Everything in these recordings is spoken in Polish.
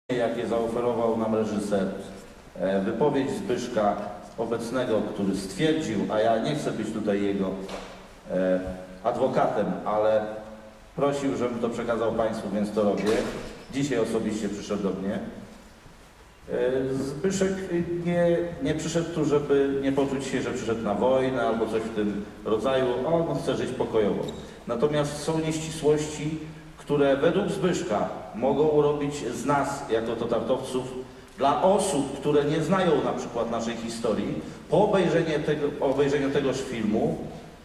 jakie zaoferował nam reżyser, wypowiedź Zbyszka obecnego, który stwierdził, a ja nie chcę być tutaj jego adwokatem, ale prosił, żebym to przekazał Państwu, więc to robię. Dzisiaj osobiście przyszedł do mnie. Zbyszek nie przyszedł tu, żeby nie poczuć się, że przyszedł na wojnę albo coś w tym rodzaju. On chce żyć pokojowo. Natomiast są nieścisłości, które według Zbyszka mogą urobić z nas, jako totartowców, dla osób, które nie znają na przykład naszej historii, po obejrzeniu tegoż filmu,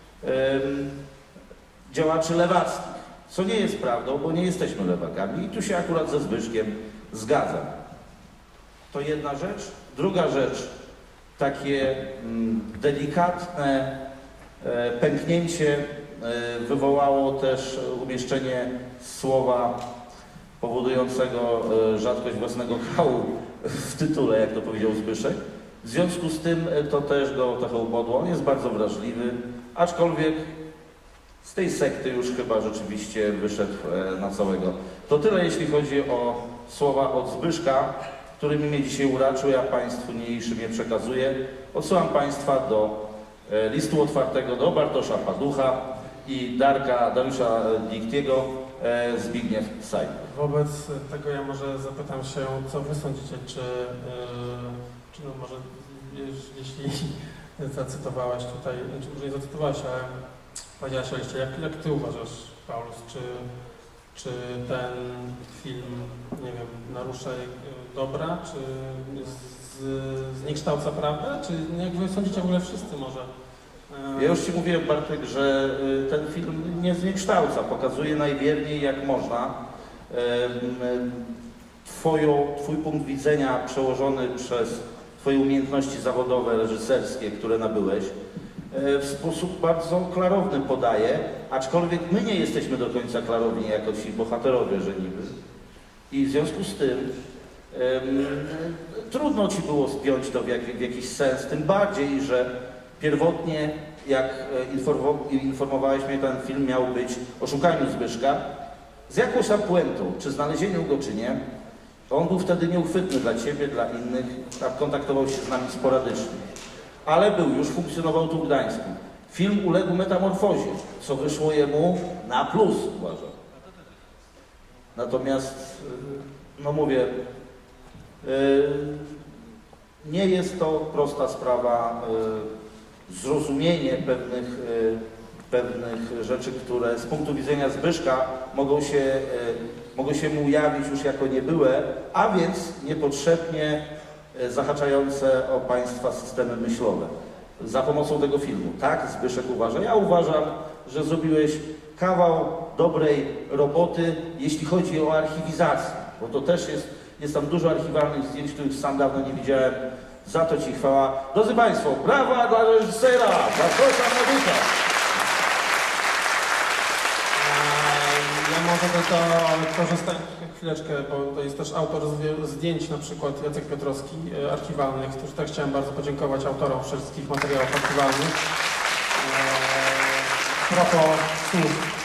działaczy lewackich. Co nie jest prawdą, bo nie jesteśmy lewakami i tu się akurat ze Zbyszkiem zgadzam. To jedna rzecz. Druga rzecz, takie delikatne pęknięcie wywołało też umieszczenie słowa powodującego rzadkość własnego kału w tytule, jak to powiedział Zbyszek. W związku z tym to też go trochę ubodło. On jest bardzo wrażliwy, aczkolwiek z tej sekty już chyba rzeczywiście wyszedł na całego. To tyle, jeśli chodzi o słowa od Zbyszka, którymi mnie dzisiaj uraczył. Ja Państwu niniejszym je przekazuję. Odsyłam Państwa do listu otwartego do Bartosza Paducha i Dariusza Diktiego, Zbigniew Sajt. Wobec tego ja może zapytam się, co Wy sądzicie, czy no może, jeśli zacytowałeś tutaj, czy może nie zacytowałeś, ale powiedziałeś o liście, jak Ty uważasz, Paulus, czy ten film, nie wiem, narusza dobra, czy zniekształca prawdę, czy jak Wy sądzicie w ogóle wszyscy może? Ja już Ci mówiłem, Bartek, że ten film nie zniekształca, pokazuje najwierniej jak można Twój punkt widzenia przełożony przez Twoje umiejętności zawodowe, reżyserskie, które nabyłeś, w sposób bardzo klarowny podaje, aczkolwiek my nie jesteśmy do końca klarowni jako ci bohaterowie, że niby. I w związku z tym trudno Ci było spiąć to w jakiś sens, tym bardziej, że pierwotnie, jak informowałeś mnie, ten film miał być o szukaniu Zbyszka z jakąś tam puentą, czy znalezieniu go, czy nie. On był wtedy nieuchwytny dla Ciebie, dla innych, kontaktował się z nami sporadycznie. Ale już funkcjonował tu w Gdańsku. Film uległ metamorfozie, co wyszło jemu na plus, uważam. Natomiast, no mówię, nie jest to prosta sprawa, zrozumienie pewnych rzeczy, które z punktu widzenia Zbyszka mogą się mu jawić już jako niebyłe, a więc niepotrzebnie zahaczające o Państwa systemy myślowe za pomocą tego filmu. Tak Zbyszek uważa. Ja uważam, że zrobiłeś kawał dobrej roboty, jeśli chodzi o archiwizację, bo to też jest tam dużo archiwalnych zdjęć, których sam dawno nie widziałem. Za to Ci chwała. Drodzy Państwo, brawa dla reżysera! Zapraszam na ducha! Ja może to korzystam chwileczkę, bo to jest też autor zdjęć, na przykład Jacek Piotrowski, archiwalnych, którzy tak chciałem bardzo podziękować autorom wszystkich materiałów archiwalnych. Propos słów.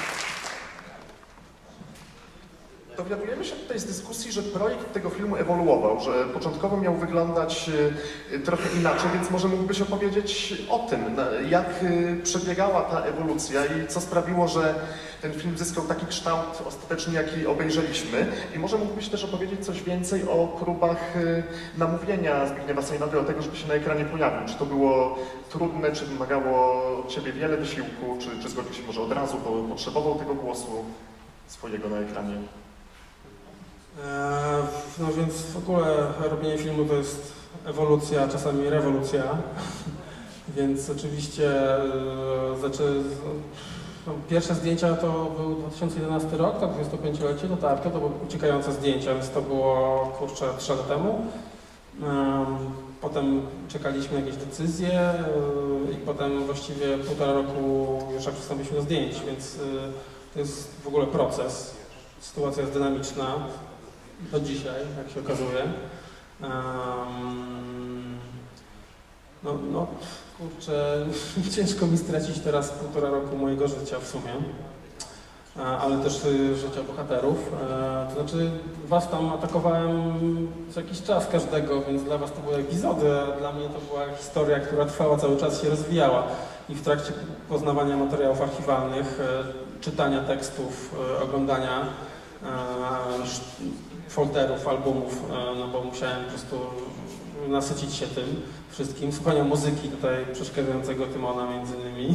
Dowiadujemy się tutaj z dyskusji, że projekt tego filmu ewoluował, że początkowo miał wyglądać trochę inaczej, więc może mógłbyś opowiedzieć o tym, jak przebiegała ta ewolucja i co sprawiło, że ten film zyskał taki kształt ostateczny, jaki obejrzeliśmy. I może mógłbyś też opowiedzieć coś więcej o próbach namówienia Zbigniewa Sajnowy do tego, żeby się na ekranie pojawił. Czy to było trudne, czy wymagało od Ciebie wiele wysiłku, czy zgodził się może od razu, bo potrzebował tego głosu swojego na ekranie? No więc w ogóle robienie filmu to jest ewolucja, czasami rewolucja, więc oczywiście pierwsze zdjęcia to był 2011 rok, to 25-lecie dotarto, to były uciekające zdjęcia, więc to było, kurczę, 3 lata temu. Potem czekaliśmy na jakieś decyzje i potem właściwie 1,5 roku już jak przystąpiliśmy do zdjęć, więc to jest w ogóle proces. Sytuacja jest dynamiczna. Do dzisiaj, jak się okazuje. No, kurczę, ciężko mi stracić teraz 1,5 roku mojego życia w sumie. ale też życia bohaterów. To znaczy was tam atakowałem co jakiś czas każdego, więc dla was to były epizody, a dla mnie to była historia, która trwała cały czas, się rozwijała. I w trakcie poznawania materiałów archiwalnych, czytania tekstów, oglądania folderów, albumów, no bo musiałem po prostu nasycić się tym wszystkim, słuchania muzyki tutaj przeszkadzającego Tymona między innymi.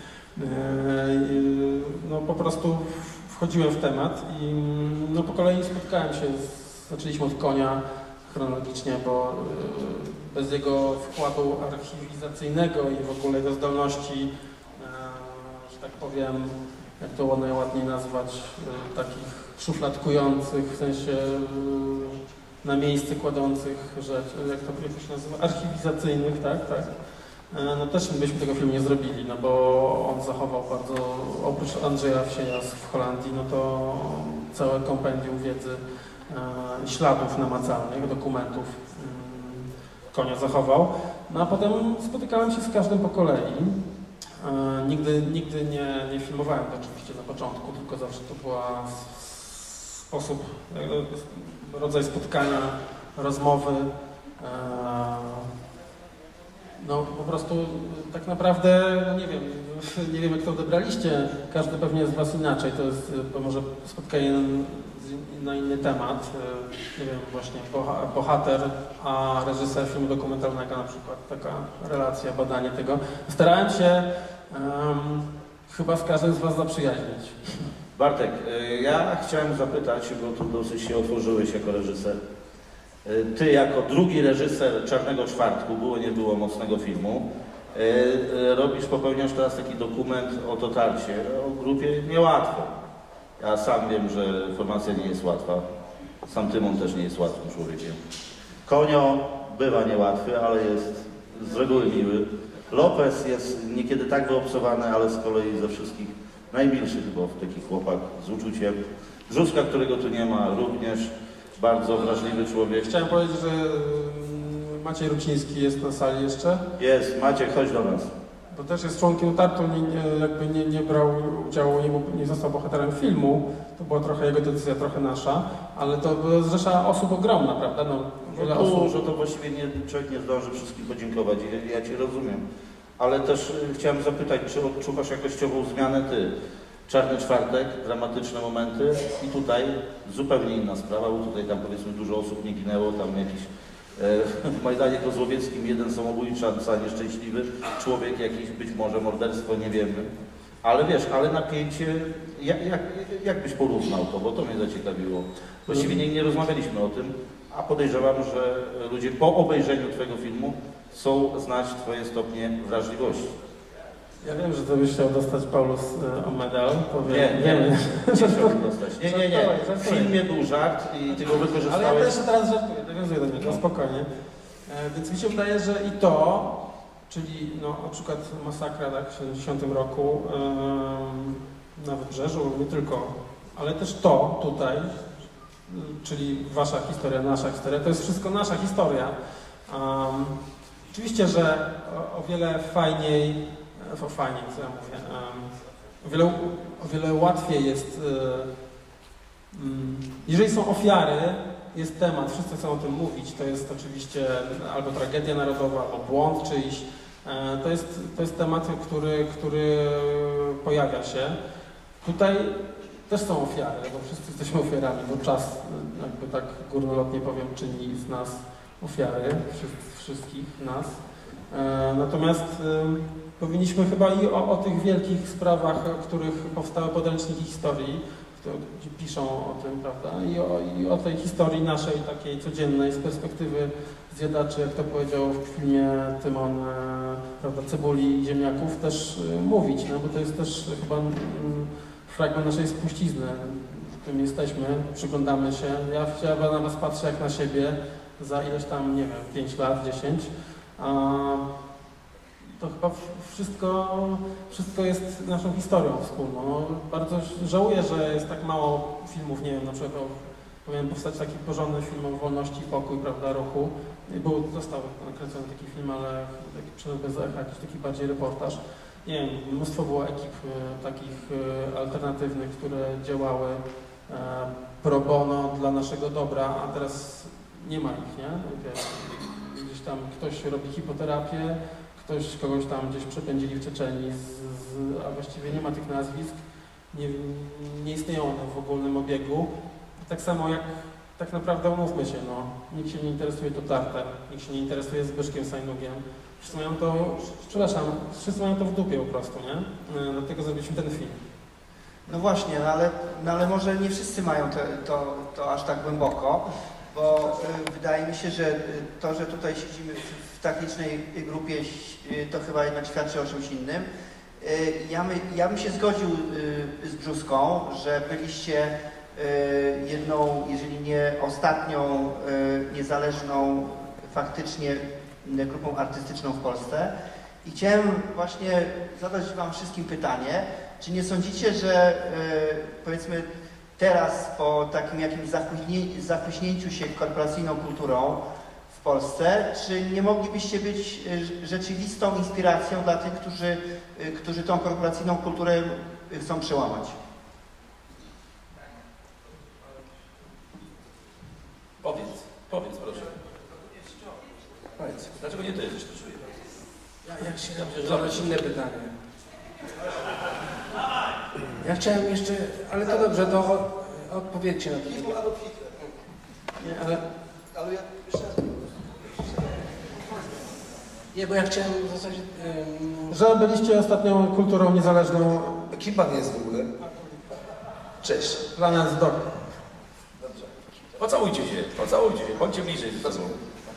No po prostu wchodziłem w temat i no po kolei spotkałem się, zaczęliśmy od Konia chronologicznie, bo bez jego wkładu archiwizacyjnego i w ogóle jego zdolności, że tak powiem, jak to najładniej nazwać, takich szufladkujących, w sensie na miejsce kładących rzeczy, jak to się nazywa, archiwizacyjnych, tak? No też byśmy tego filmu nie zrobili, no bo on zachował bardzo, oprócz Andrzeja Wsieja w Holandii, no to całe kompendium wiedzy, śladów namacalnych, dokumentów Konia zachował. No a potem spotykałem się z każdym po kolei. Nigdy nie filmowałem to oczywiście na początku, tylko zawsze to była sposób, rodzaj spotkania, rozmowy. No po prostu tak naprawdę, no nie wiem jak to odebraliście, każdy pewnie z was inaczej, to jest może spotkanie na inny temat, nie wiem, właśnie bohater, a reżyser filmu dokumentalnego na przykład, taka relacja, badanie tego. Starałem się chyba z każdym z was zaprzyjaźnić. Bartek, ja chciałem zapytać, bo tu dosyć się otworzyłeś jako reżyser. Ty jako drugi reżyser Czarnego Czwartku, było nie było mocnego filmu, popełniasz teraz taki dokument o dotarcie, o grupie niełatwo. Ja sam wiem, że formacja nie jest łatwa. Sam Tymon też nie jest łatwym człowiekiem. Konio bywa niełatwy, ale jest z reguły miły. Lopez jest niekiedy tak wyobcowany, ale z kolei ze wszystkich najmilszy chyba taki chłopak z uczuciem. Brzuska, którego tu nie ma, również bardzo wrażliwy człowiek. Chciałem powiedzieć, że Maciej Ruciński jest na sali jeszcze. Jest. Maciek, chodź do nas. To też jest członkiem Tartu, nie brał udziału, nie został bohaterem filmu. To była trochę jego decyzja, trochę nasza, ale to zrzesza osób ogromna, prawda? No, wiele osób. Że to właściwie człowiek nie zdąży wszystkim podziękować, ja Cię rozumiem. Ale też chciałem zapytać, czy odczuwasz jakościową zmianę Ty? Czarny Czwartek, dramatyczne momenty i tutaj zupełnie inna sprawa, bo tutaj tam powiedzmy dużo osób nie ginęło, tam jakiś w Majdanie Kozłowieckim jeden samobójca, nieszczęśliwy człowiek, jakiś być może morderstwo, nie wiemy. Ale wiesz, ale napięcie, jak byś porównał to, bo to mnie zaciekawiło. Właściwie nie rozmawialiśmy o tym, a podejrzewam, że ludzie po obejrzeniu Twojego filmu chcą znać Twoje stopnie wrażliwości. Ja wiem, że to byś chciał dostać, Paulus, o medal. Nie chciałbym dostać. Nie. W filmie był żart i Ty go wykorzystałeś. Ale ja też teraz żartuję, nawiązuję do niego, spokojnie. Więc mi się wydaje, że i to, czyli no, na przykład masakra tak, w 70 roku na Wybrzeżu, nie tylko, ale też to tutaj, czyli wasza historia, nasza historia, to jest wszystko nasza historia. Oczywiście, że o wiele fajniej, co ja mówię, o wiele łatwiej jest, jeżeli są ofiary, jest temat, wszyscy chcą o tym mówić, to jest oczywiście albo tragedia narodowa, albo błąd czyjś, to jest temat, który pojawia się. Tutaj też są ofiary, bo wszyscy jesteśmy ofiarami, bo czas, jakby tak górnolotnie powiem, czyni z nas ofiary, wszystkich nas. Natomiast powinniśmy chyba i o tych wielkich sprawach, o których powstały podręczniki historii, gdzie piszą o tym, prawda, i o tej historii naszej, takiej codziennej, z perspektywy zjadaczy, jak to powiedział w filmie Tymon, prawda, cebuli i ziemniaków, też mówić, no bo to jest też chyba fragment naszej spuścizny, w którym jesteśmy, przyglądamy się. Ja na was patrzę jak na siebie za ileś tam, nie wiem, 5 lat, 10, to chyba wszystko jest naszą historią wspólną. No, bardzo żałuję, że jest tak mało filmów, nie wiem, na przykład powinien powstać taki porządny film o wolności i pokój, prawda, ruchu. Został nakręcony taki film, ale taki przynajmniej bez echa, jakiś taki bardziej reportaż. nie wiem, mnóstwo było ekip takich alternatywnych, które działały pro bono dla naszego dobra, a teraz nie ma ich, nie? Wiesz, gdzieś tam ktoś robi hipoterapię, kogoś tam gdzieś przepędzili w Czeczenii, a właściwie nie ma tych nazwisk, nie istnieją one w ogólnym obiegu. Tak samo jak, tak naprawdę umówmy się, no, nikt się nie interesuje Totartem, nikt się nie interesuje Zbyszkiem Sajnugiem. Wszyscy mają to, przepraszam, wszyscy mają to w dupie po prostu, nie? Dlatego zrobiliśmy ten film. No właśnie, no ale może nie wszyscy mają to aż tak głęboko, bo wydaje mi się, że to, że tutaj siedzimy w tak licznej grupie, to chyba jednak świadczy o czymś innym. Ja bym się zgodził z Brzuską, że byliście jedną, jeżeli nie ostatnią, niezależną faktycznie grupą artystyczną w Polsce. I chciałem właśnie zadać wam wszystkim pytanie, czy nie sądzicie, że powiedzmy teraz po takim jakimś zachłyśnięciu się korporacyjną kulturą w Polsce, czy nie moglibyście być rzeczywistą inspiracją dla tych, którzy tą korporacyjną kulturę chcą przełamać? Powiedz proszę. Powiedz. Dlaczego nie ty jesteś tu? Ja chciałem zadać inne pytanie. Ja chciałem jeszcze, ale to dobrze, to odpowiedzcie na to. Nie, ale ja jeszcze raz. Nie, bo ja chciałem w zasadzie... Że byliście ostatnią kulturą niezależną. Kim pan jest w ogóle? Cześć. Dla nas do. Dobrze. Pocałujcie się, bądźcie bliżej ze sobą.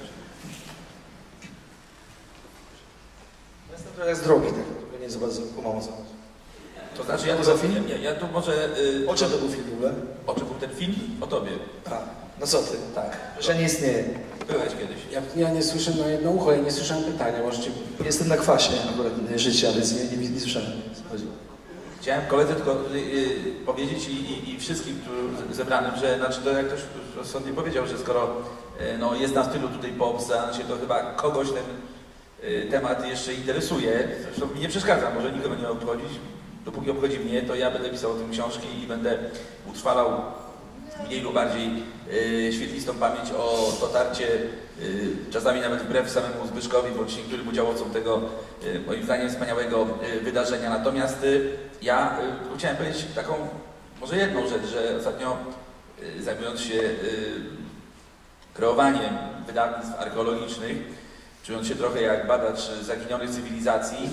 Jestem trochę z drogi, tak, nie za bardzo kumam o co. To znaczy, ja tu może... O czym to był film w ogóle? O czym był ten film? O tobie. A, no co ty? Tak. Że nie istnieje. Byłeś kiedyś. Ja nie słyszę na jedno ucho, ja nie słyszałem pytania, możecie... Jestem na kwasie akurat życia, więc nie słyszałem. Chciałem koledze tylko powiedzieć i wszystkim tu zebranym, że znaczy to jak ktoś rozsądnie powiedział, że skoro no, jest na stylu tutaj pop, się to chyba kogoś ten temat jeszcze interesuje. Zresztą mi nie przeszkadza, może nikogo nie ma obchodzić. Dopóki obchodzi mnie, to ja będę pisał o tym książki i będę utrwalał mniej lub bardziej świetlistą pamięć o Totarcie, czasami nawet wbrew samemu Zbyszkowi, bądź niektórym udziałowcom tego, moim zdaniem, wspaniałego wydarzenia. Natomiast ja chciałem powiedzieć taką, może jedną rzecz, że ostatnio zajmując się kreowaniem wydawnictw archeologicznych, czując się trochę jak badacz zaginionych cywilizacji,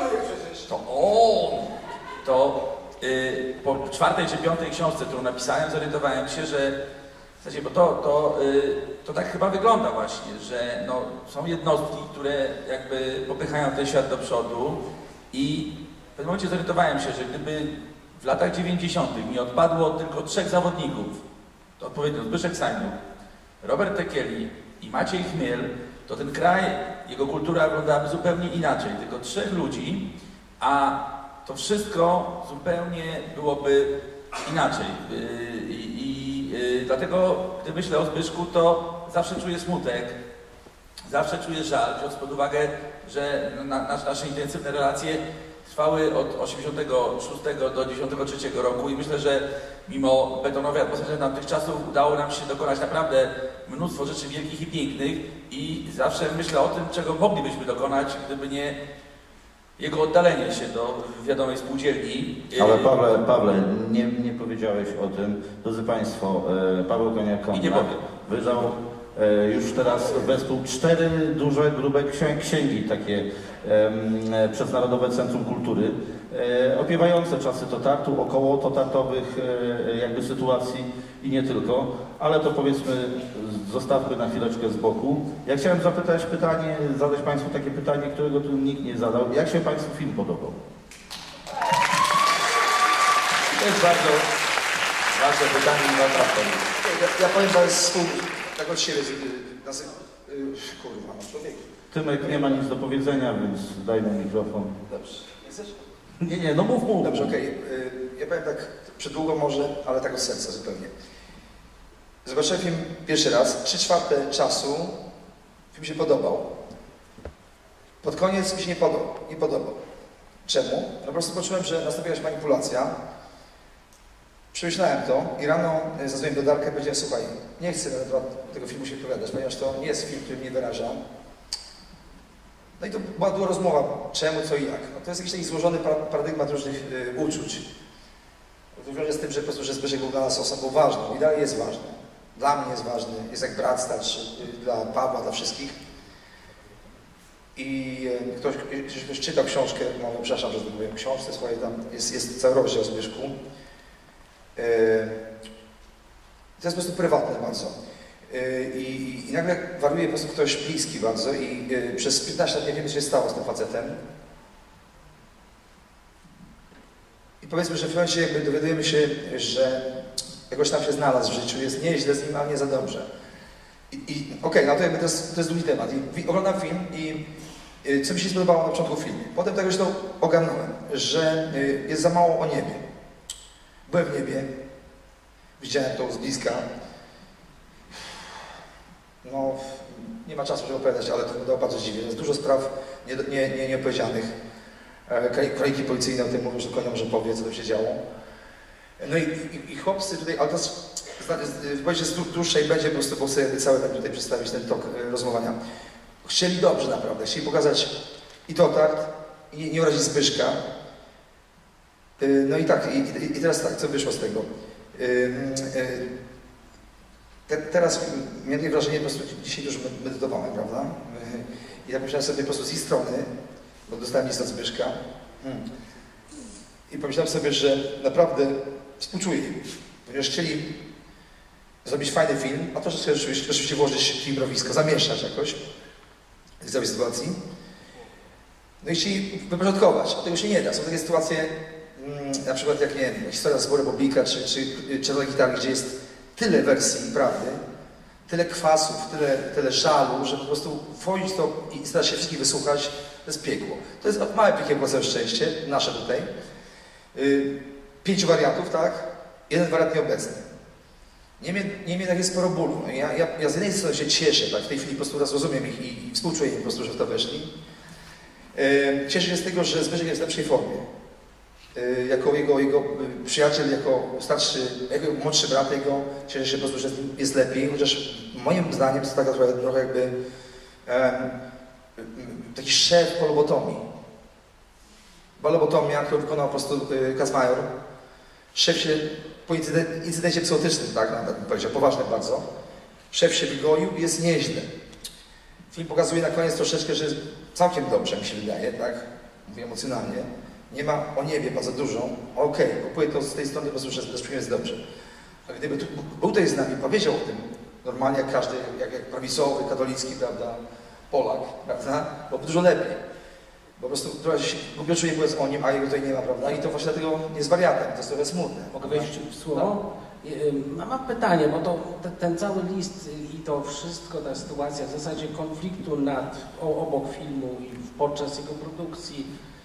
to po 4. czy 5. książce, którą napisałem, zorientowałem się, że w zasadzie, bo to tak chyba wygląda właśnie, że no, są jednostki, które jakby popychają ten świat do przodu i w pewnym momencie zorientowałem się, że gdyby w latach 90. mi odpadło tylko 3 zawodników, to odpowiednio Zbyszek Sajnuk, Robert Tekieli i Maciej Chmiel, to ten kraj, jego kultura wyglądałaby zupełnie inaczej. Tylko 3 ludzi, a to wszystko zupełnie byłoby inaczej. Dlatego, gdy myślę o Zbyszku, to zawsze czuję smutek, zawsze czuję żal, biorąc pod uwagę, że nasze intensywne relacje trwały od 1986 do 1993 roku i myślę, że mimo betonowej atmosfery tamtych czasów udało nam się dokonać naprawdę mnóstwo rzeczy wielkich i pięknych i zawsze myślę o tym, czego moglibyśmy dokonać, gdyby nie jego oddalenie się do wiadomej spółdzielni. Ale Pawle, nie powiedziałeś o tym. Drodzy Państwo, Paweł Koniak-Kamyk wydał już teraz wespół 4 duże, grube księgi takie przez Narodowe Centrum Kultury, opiewające czasy Totartu, około totartowych jakby sytuacji i nie tylko, ale to powiedzmy zostawmy na chwileczkę z boku. Ja chciałem zadać Państwu takie pytanie, którego tu nikt nie zadał. Jak się Państwu film podobał? To jest bardzo ważne pytanie i ważna odpowiedź. Ja powiem zaraz tak od siebie, kurwa, no człowiek. Tymek nie ma nic do powiedzenia, więc daj mu mikrofon. Dobrze. Jesteś? Nie, no mów. Dobrze, okej. Ja powiem tak przydługo może, ale tak od serca zupełnie. Zobaczyłem film pierwszy raz, 3/4 czasu film się podobał. Pod koniec mi się nie podobał. Czemu? No po prostu poczułem, że nastąpiła jakaś manipulacja. Przemyślałem to i rano zadzwoniłem do Darka i powiedziałem, słuchaj, nie chcę na temat tego filmu się wypowiadać, ponieważ to nie jest film, który mnie wyraża. No i to była rozmowa, czemu, co i jak. No to jest jakiś taki złożony paradygmat różnych uczuć. Wiąże z tym, że po prostu, że Zbyszek był dla nas osobą ważną i dalej jest ważny. Dla mnie jest ważny, jest jak brat starszy, dla Pawła, dla wszystkich. I ktoś czytał książkę, no przepraszam, że mówię o książce swojej, tam jest cały rozdział o Zbyszku. To jest po prostu prywatne bardzo. I nagle wariuje po prostu ktoś bliski bardzo i przez 15 lat nie wiemy, co się stało z tym facetem. I powiedzmy, że w momencie jakby dowiadujemy się, że jakoś tam się znalazł w życiu, jest nieźle z nim, ale nie za dobrze. Okej, no to jakby to jest drugi temat. I oglądam film i co mi się spodobało na początku filmu. Potem tego już to ogarnąłem, że jest za mało o niebie. Byłem w niebie, widziałem to z bliska. No, nie ma czasu, żeby opowiadać, ale to wyglądało bardzo dziwnie. Jest dużo spraw nieopowiedzianych. Krajki policyjne o tym mówią, że koniom, że powie, co tam się działo. No i chłopcy tutaj, ale to wypowiedź jest dłuższa i będzie po prostu, bo chcę cały tak tutaj przedstawić ten tok rozmowania. Chcieli dobrze naprawdę, chcieli pokazać i Totart, i nie urazić Zbyszka. No i tak, i teraz tak, co wyszło z tego? Teraz miałem takie wrażenie, po prostu dzisiaj już medytowałem, prawda? I tak myślałem sobie po prostu z ich strony, bo dostałem list od Zbyszka. I pomyślałem sobie, że naprawdę współczuję im, ponieważ chcieli zrobić fajny film, a to, że chcę oczywiście włożyć improwisko, zamieszać jakoś w całej sytuacji. No i chcieli wyporządkować, a tego się nie da. Są takie sytuacje, na przykład jak, nie wiem, historia z Bory Bobika, czy Czerwonej Gitary, gdzie jest tyle wersji prawdy, tyle kwasów, tyle żalu, że po prostu wchodzić to i starać się wszystkich wysłuchać, to jest piekło. To jest małe piekło, całe szczęście, nasze tutaj. 5 wariantów, tak? 1 wariant nieobecny. Niemniej tak jest sporo bólu. Ja z jednej strony się cieszę, tak? W tej chwili po prostu raz rozumiem ich i współczuję im po prostu, że w to weszli. Cieszę się z tego, że Zbyszek jest w lepszej formie. Jako jego przyjaciel, jako starszy, jako młodszy brat jego, cieszę się po prostu, że jest lepiej, chociaż moim zdaniem to jest taka trochę jakby taki szef po lobotomii. Była lobotomia, którą wykonał po prostu Kazmajor. Szef się po incydencie psychotycznym, tak, nawet bym powiedział, poważnym bardzo. Szef się wygoił i jest nieźle. Film pokazuje na koniec troszeczkę, że jest całkiem dobrze, mi się wydaje, tak? Mówię emocjonalnie. Nie ma o niebie bardzo dużo. Okej, kupuję to z tej strony po prostu, że jest dobrze. A gdyby był tutaj z nami, powiedział o tym normalnie jak każdy, jak prawicowy, katolicki, prawda, Polak, prawda, byłoby dużo lepiej. Po prostu trochę się głupio czuję mówiąc o nim, a jego tutaj nie ma, prawda? I to właśnie dlatego nie jest wariatem, to jest trochę smutne. Mogę wejść w słowo? Mam pytanie, bo to ten cały list i to wszystko, ta sytuacja w zasadzie konfliktu obok filmu i podczas jego produkcji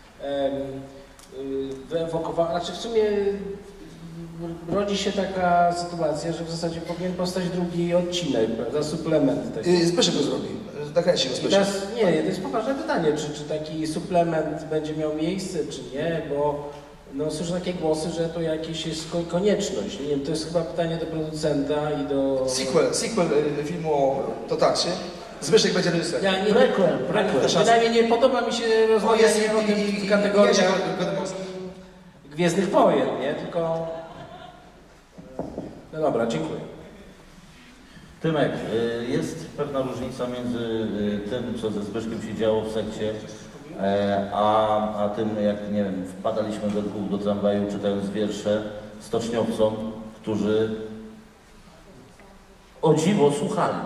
wyewokowała, znaczy w sumie rodzi się taka sytuacja, że w zasadzie powinien powstać drugi odcinek, prawda, suplement tego. Zbyszek go zrobi, nakręci go Zbyszek. Nie, to jest poważne pytanie, czy taki suplement będzie miał miejsce, czy nie, bo no, słyszę takie głosy, że to jakieś jest konieczność. Nie wiem, to jest chyba pytanie do producenta i do... Sequel filmu o Totarcie. Zbyszek będzie reżyserem. Prequel. Przynajmniej nie podoba mi się rozmawianie o tym w kategoriach Gwiezdnych Wojen, nie? Tylko... No dobra, dziękuję. Tymek, jest pewna różnica między tym, co ze Zbyszkiem się działo w sekcie, a tym, jak, nie wiem, wpadaliśmy we dwóch do tramwaju, czytając wiersze stoczniowcom, którzy o dziwo słuchali.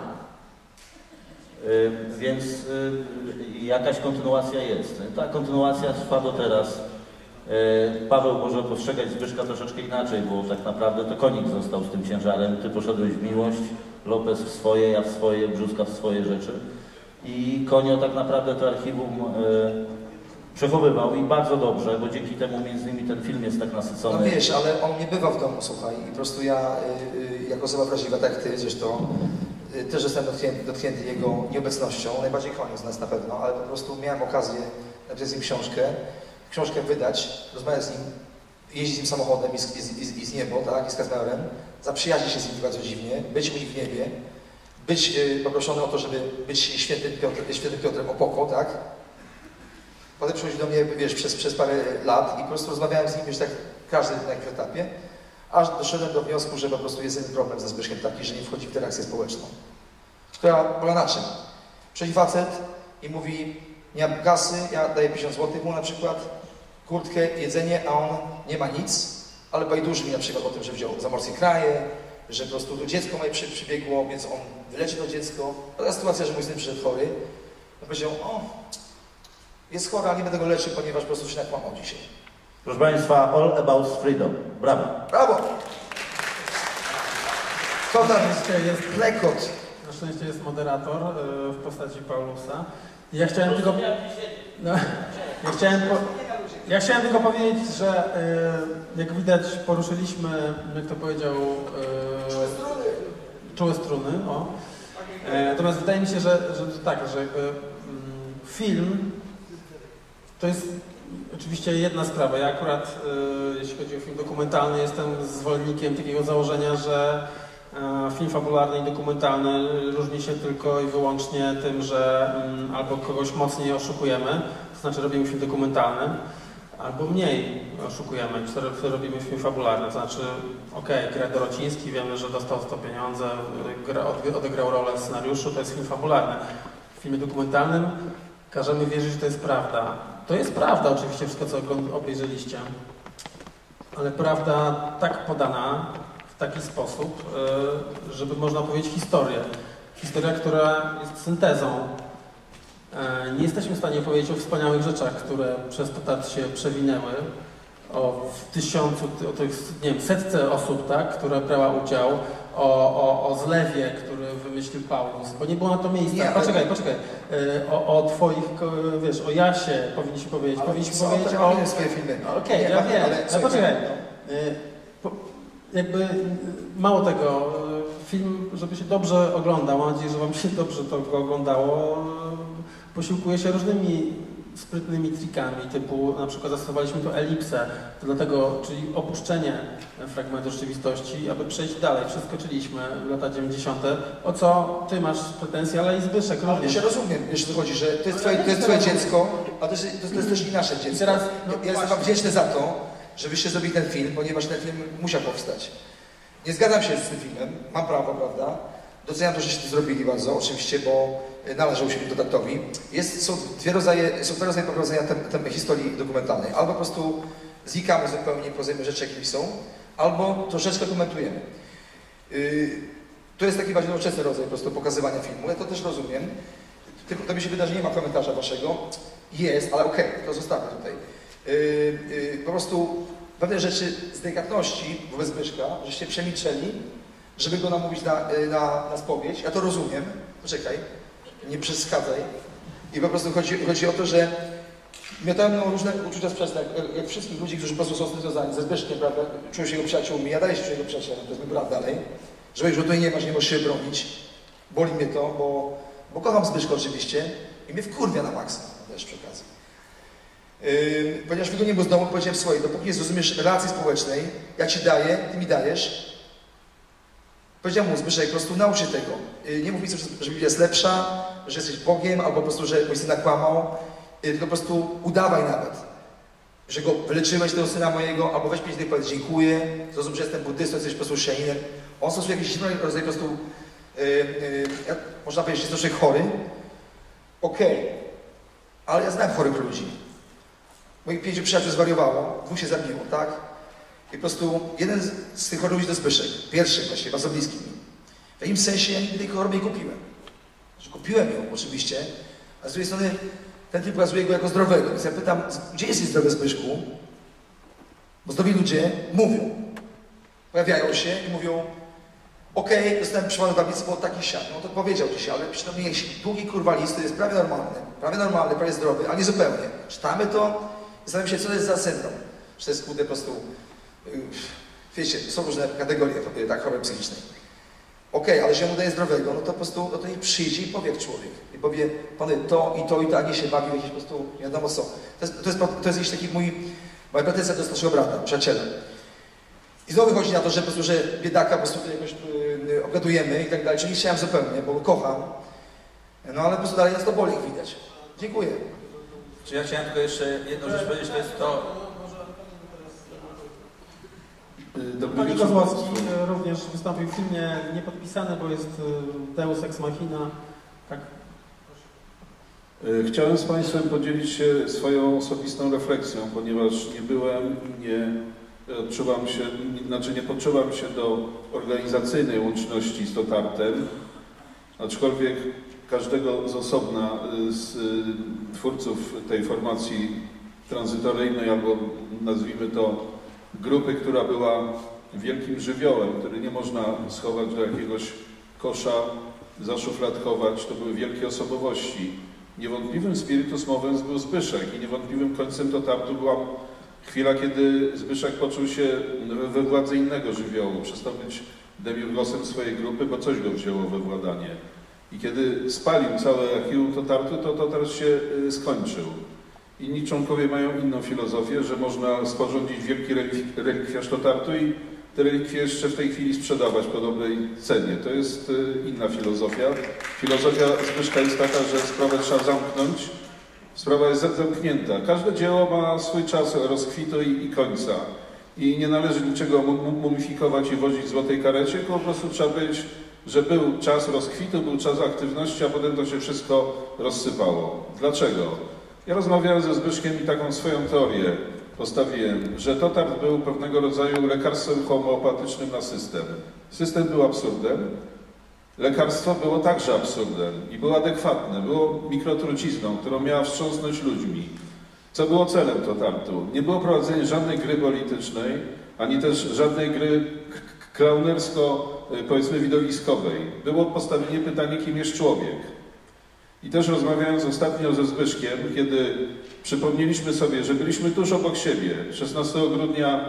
Więc jakaś kontynuacja jest. Ta kontynuacja trwa do teraz. Paweł może postrzegać Zbyszka troszeczkę inaczej, bo tak naprawdę to Konik został z tym ciężarem. Ty poszedłeś w miłość, Lopez w swoje, ja w swoje, Brzuska w swoje rzeczy. I Konio tak naprawdę to archiwum przechowywał i bardzo dobrze, bo dzięki temu między innymi ten film jest tak nasycony. No wiesz, ale on nie bywa w domu, słuchaj, i po prostu ja, jako osoba wrażliwa, tak jak ty zresztą, też jestem dotknięty jego nieobecnością, najbardziej Konio z nas na pewno, ale po prostu miałem okazję napisać z nim książkę, książkę wydać, rozmawiać z nim, jeździć z nim samochodem i z niebo, tak, i z Kazmajorem, zaprzyjaźnić się z nim bardzo dziwnie, być u nich w niebie, być poproszony o to, żeby być świętym Piotrem Opoko, tak? Potem przychodzi do mnie, wiesz, przez parę lat i po prostu rozmawiałem z nim, wiesz, tak każdy na jakimś etapie, aż doszedłem do wniosku, że po prostu jest jeden problem ze Zbyszkiem taki, że nie wchodzi w interakcję społeczną, która polega na czym? Przychodzi facet i mówi, nie mam kasy, ja daję 50 zł mu na przykład, kurtkę, jedzenie, a on nie ma nic, ale bajduży mi na przykład o tym, że wziął zamorskie kraje, że po prostu to dziecko moje przybiegło, więc on wyleczy to dziecko. Taka sytuacja, że mój syn przyszedł chory, on powiedział, o, jest chory, ale nie będę go leczył, ponieważ po prostu się nakłamał dzisiaj. Proszę Państwa, all about freedom. Brawo. Brawo! Co tam Jest Klekot? Na szczęście jest moderator w postaci Paulusa. Ja chciałem tylko... No, ja chciałem tylko powiedzieć, że jak widać poruszyliśmy, jak to powiedział, czułe struny. O. Natomiast wydaje mi się, że tak, że jakby film to jest oczywiście jedna sprawa. Ja akurat, jeśli chodzi o film dokumentalny, jestem zwolennikiem takiego założenia, że film fabularny i dokumentalny różni się tylko i wyłącznie tym, że albo kogoś mocniej oszukujemy, to znaczy robimy film dokumentalny, albo mniej oszukujemy, czy robimy film fabularny, to znaczy gra Dorociński, wiemy, że dostał za to pieniądze, odegrał rolę w scenariuszu, to jest film fabularny. W filmie dokumentalnym każemy wierzyć, że to jest prawda. To jest prawda oczywiście, wszystko co obejrzeliście, ale prawda tak podana, w taki sposób, żeby można powiedzieć historię. Historia, która jest syntezą. Nie jesteśmy w stanie opowiedzieć o wspaniałych rzeczach, które przez te lat się przewinęły, o tych, nie wiem, setce osób, tak, która brała udział, o zlewie, który wymyślił Paulus, bo nie było na to miejsca. Nie, poczekaj. O twoich, wiesz, o Jasie powinniśmy powiedzieć. Powinniśmy powiedzieć o... swoje filmy. Okej, ja wiem, ale poczekaj. Jakby mało tego, film, żeby się dobrze oglądał, mam nadzieję, że wam się dobrze to oglądało, posiłkuje się różnymi sprytnymi trikami, typu na przykład zastosowaliśmy tu elipsę, to dlatego, czyli opuszczenie fragmentu rzeczywistości, aby przejść dalej. Przeskoczyliśmy w lata 90. O co ty masz pretensje, ale i Zbyszek Ale również. ja się rozumiem, jeśli chodzi, że to jest twoje dziecko, a to jest też i nasze dziecko. Teraz, ja jestem wam wdzięczny za to, żebyście zrobili ten film, ponieważ ten film musiał powstać. Nie zgadzam się z tym filmem, mam prawo, prawda? Doceniam to, żeście to zrobili bardzo, oczywiście, bo należał się dodatkowi. Są dwa rodzaje prowadzenia historii dokumentalnej. Albo po prostu znikamy zupełnie, poznajemy rzeczy, jakie są, albo troszeczkę komentujemy. To jest taki bardziej nowoczesny rodzaj po prostu pokazywania filmu, ja to też rozumiem. Tylko to mi się wydaje, że nie ma komentarza waszego. Jest, ale okej, to zostawię tutaj. Po prostu pewne rzeczy z delikatności wobec Zbyszka, żeście przemilczeli, żeby go namówić na spowiedź. Ja to rozumiem. Poczekaj, nie przeszkadzaj. I po prostu chodzi o to, że miotałem różne uczucia sprzeczne, jak wszystkich ludzi, którzy po prostu są związani ze Zbyszkiem, prawda, czują się jego przyjaciółmi. Ja dalej się czuję jego przyjacielem, to jest mój brat dalej. Że tutaj nie masz, nie możesz się bronić. Boli mnie to, bo kocham Zbyszka oczywiście i mnie wkurwia na maksa też przy okazji. Ponieważ wygodnie było z domu, powiedziałem swoje, dopóki nie zrozumiesz relacji społecznej, jak ci daję, ty mi dajesz. Powiedziałem mu, Zbyszek, po prostu naucz się tego. Nie mów mi, że Biblia jest lepsza, że jesteś Bogiem, albo po prostu, że mój syn nakłamał, tylko po prostu udawaj nawet, że go wyleczyłeś, tego syna mojego, albo weź 5 dni i powiedz dziękuję, zrozum, że jestem buddystą, jesteś po prostu chrześcijaninem. On stosuje jakiś dziwny rodzaj po prostu, można powiedzieć, że jest troszkę chory. Okej, ale ja znam chorych ludzi. Moich 5 przyjaciół zwariowało, 2 się zabiło, tak? I po prostu jeden z tych chorych ludzi to Zbyszek. Pierwszy właściwie, bardzo bliski mi. W jakimś sensie ja nigdy tej choroby nie kupiłem. Znaczy, kupiłem ją oczywiście, a z drugiej strony ten typ pokazuje go jako zdrowego. Więc ja pytam, gdzie jest zdrowy Zbyszku? Bo zdrowi ludzie mówią. Pojawiają się i mówią, okej, dostałem przypadek tablicy, bo taki siat. No to powiedział dzisiaj, ale przynajmniej długi kurwa list to jest prawie normalny, prawie zdrowy, ale nie zupełnie. Czytamy to i zastanawiam się, co to jest za syndrom. Czy to jest kurde po prostu, wiecie, są różne kategorie tak, choroby psychicznej. Okej, ale że mu daje zdrowego, no to po prostu no to niech przyjdzie i powie człowiek. I powie, panie, to i tak, i się bawi w jakieś po prostu, nie wiadomo co. To jest jakiś taki moja pretensja do starszego brata, przyjaciela. I znowu wychodzi na to, że po prostu, że biedaka po prostu jakoś obgadujemy i tak dalej, czyli nie chciałem zupełnie, bo go kocham. No ale po prostu dalej nas to boli, jak widać. Dziękuję. Czy ja chciałem tylko jeszcze jedną rzecz powiedzieć, to jest to... Pani Kozłowski również wystąpił w filmie niepodpisany, bo jest Deus Ex Machina. Tak. Chciałem z Państwem podzielić się swoją osobistą refleksją, ponieważ nie byłem, nie poczułam się do organizacyjnej łączności z Totartem, aczkolwiek każdego z osobna z twórców tej formacji tranzytoryjnej, albo nazwijmy to grupy, która była wielkim żywiołem, który nie można schować do jakiegoś kosza, zaszufladkować, to były wielkie osobowości. Niewątpliwym spiritus movens był Zbyszek i niewątpliwym końcem Totartu była chwila, kiedy Zbyszek poczuł się we władzy innego żywiołu, przestał być demiurgosem swojej grupy, bo coś go wzięło we władanie. I kiedy spalił całe archiwum Totartu, to Totart się skończył. Inni członkowie mają inną filozofię, że można sporządzić wielki relikwiarz Totartu i te relikwie jeszcze w tej chwili sprzedawać po dobrej cenie. To jest inna filozofia. Filozofia Zbyszka jest taka, że sprawę trzeba zamknąć. Sprawa jest zamknięta. Każde dzieło ma swój czas rozkwitu i końca. I nie należy niczego mumifikować i wozić w złotej karecie, tylko po prostu trzeba powiedzieć, że był czas rozkwitu, był czas aktywności, a potem to się wszystko rozsypało. Dlaczego? Ja rozmawiałem ze Zbyszkiem i taką swoją teorię postawiłem, że Totart był pewnego rodzaju lekarstwem homeopatycznym na system. System był absurdem, lekarstwo było także absurdem i było adekwatne, było mikrotrucizną, którą miała wstrząsnąć ludźmi. Co było celem Totartu? Nie było prowadzenie żadnej gry politycznej, ani też żadnej gry klaunersko, powiedzmy, widowiskowej. Było postawienie pytania, kim jest człowiek. I też rozmawiając ostatnio ze Zbyszkiem, kiedy przypomnieliśmy sobie, że byliśmy tuż obok siebie 16 grudnia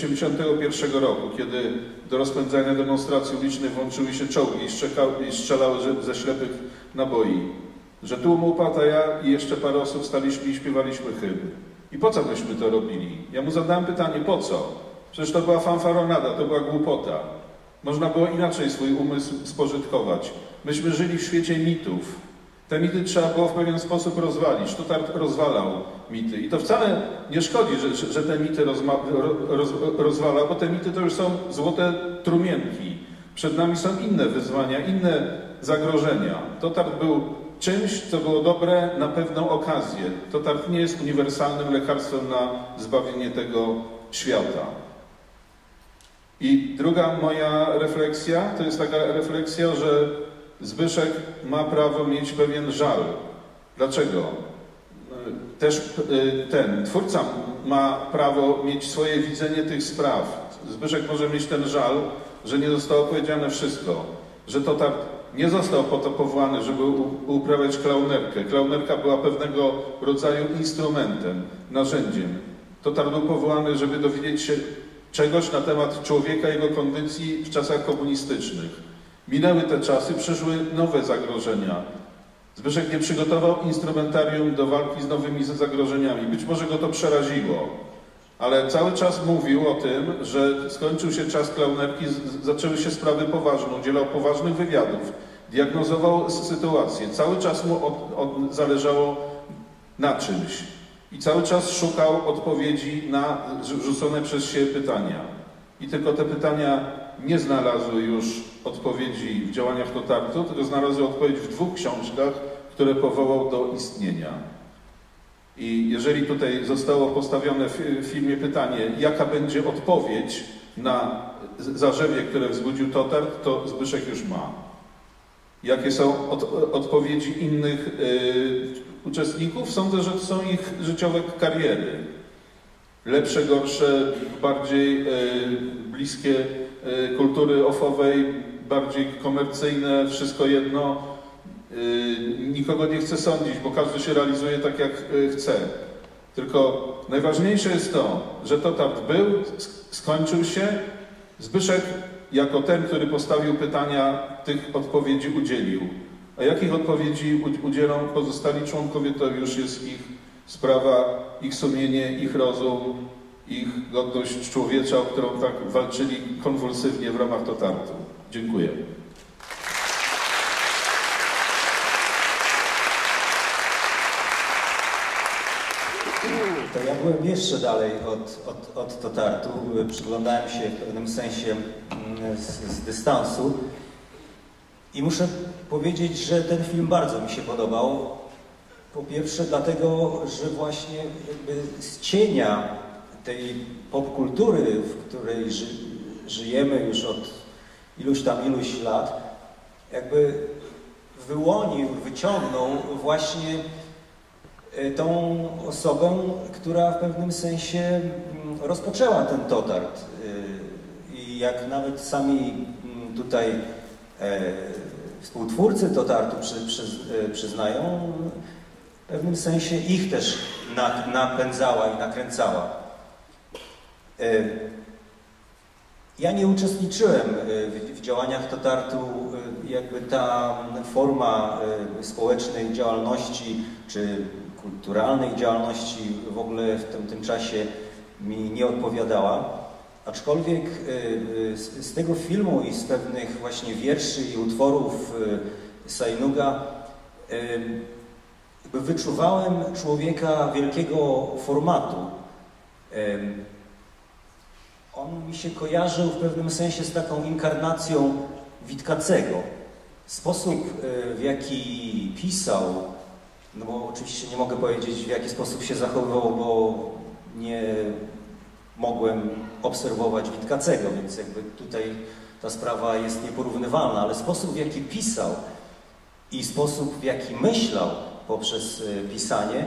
1981 roku, kiedy do rozpędzania demonstracji ulicznych włączyły się czołgi i strzelały ze ślepych naboi, że tłum upadł, a ja i jeszcze parę osób staliśmy i śpiewaliśmy hymn. I po co myśmy to robili? Ja mu zadałem pytanie, po co? Przecież to była fanfaronada, to była głupota. Można było inaczej swój umysł spożytkować. Myśmy żyli w świecie mitów. Te mity trzeba było w pewien sposób rozwalić. Totart rozwalał mity. I to wcale nie szkodzi, że te mity rozwala, bo te mity to już są złote trumienki. Przed nami są inne wyzwania, inne zagrożenia. Totart był czymś, co było dobre na pewną okazję. Totart nie jest uniwersalnym lekarstwem na zbawienie tego świata. I druga moja refleksja, to jest taka refleksja, że Zbyszek ma prawo mieć pewien żal. Dlaczego? Też ten twórca ma prawo mieć swoje widzenie tych spraw. Zbyszek może mieć ten żal, że nie zostało powiedziane wszystko. Że Totart nie został po to powołany, żeby uprawiać klaunerkę. Klaunerka była pewnego rodzaju instrumentem, narzędziem. Totart był powołany, żeby dowiedzieć się czegoś na temat człowieka, jego kondycji w czasach komunistycznych. Minęły te czasy, przyszły nowe zagrożenia. Zbyszek nie przygotował instrumentarium do walki z nowymi zagrożeniami. Być może go to przeraziło, ale cały czas mówił o tym, że skończył się czas klaunerki, zaczęły się sprawy poważne, udzielał poważnych wywiadów, diagnozował sytuację. Cały czas mu zależało na czymś i cały czas szukał odpowiedzi na rzucone przez siebie pytania. I tylko te pytania nie znalazły już odpowiedzi w działaniach Totartu, tylko znalazły odpowiedź w 2 książkach, które powołał do istnienia. I jeżeli tutaj zostało postawione w filmie pytanie, jaka będzie odpowiedź na zarzewie, które wzbudził Totart, to Zbyszek już ma. Jakie są odpowiedzi innych uczestników? Sądzę, że to są ich życiowe kariery. Lepsze, gorsze, bardziej bliskie kultury offowej, bardziej komercyjne, wszystko jedno. Nikogo nie chcę sądzić, bo każdy się realizuje tak, jak chce. Tylko najważniejsze jest to, że Totart był, skończył się. Zbyszek jako ten, który postawił pytania, tych odpowiedzi udzielił. A jakich odpowiedzi udzielą pozostali członkowie, to już jest ich sprawa, ich sumienie, ich rozum, ich godność człowiecza, o którą tak walczyli konwulsywnie w ramach Totartu. Dziękuję. To ja byłem jeszcze dalej od Totartu. Przyglądałem się w pewnym sensie z dystansu i muszę powiedzieć, że ten film bardzo mi się podobał. Po pierwsze dlatego, że właśnie jakby z cienia tej popkultury, w której żyjemy już od iluś lat, jakby wyłonił, wyciągnął właśnie tą osobę, która w pewnym sensie rozpoczęła ten Totart. I jak nawet sami tutaj współtwórcy Totartu przyznają, w pewnym sensie ich też napędzała i nakręcała. Ja nie uczestniczyłem w działaniach Totartu, jakby ta forma społecznej działalności czy kulturalnej działalności w ogóle w tym czasie mi nie odpowiadała. Aczkolwiek z tego filmu i z pewnych właśnie wierszy i utworów Sajnuga wyczuwałem człowieka wielkiego formatu. On mi się kojarzył w pewnym sensie z taką inkarnacją Witkacego. Sposób, w jaki pisał, no bo oczywiście nie mogę powiedzieć, w jaki sposób się zachowywał, bo nie mogłem obserwować Witkacego, więc jakby tutaj ta sprawa jest nieporównywalna, ale sposób, w jaki pisał i sposób, w jaki myślał poprzez pisanie,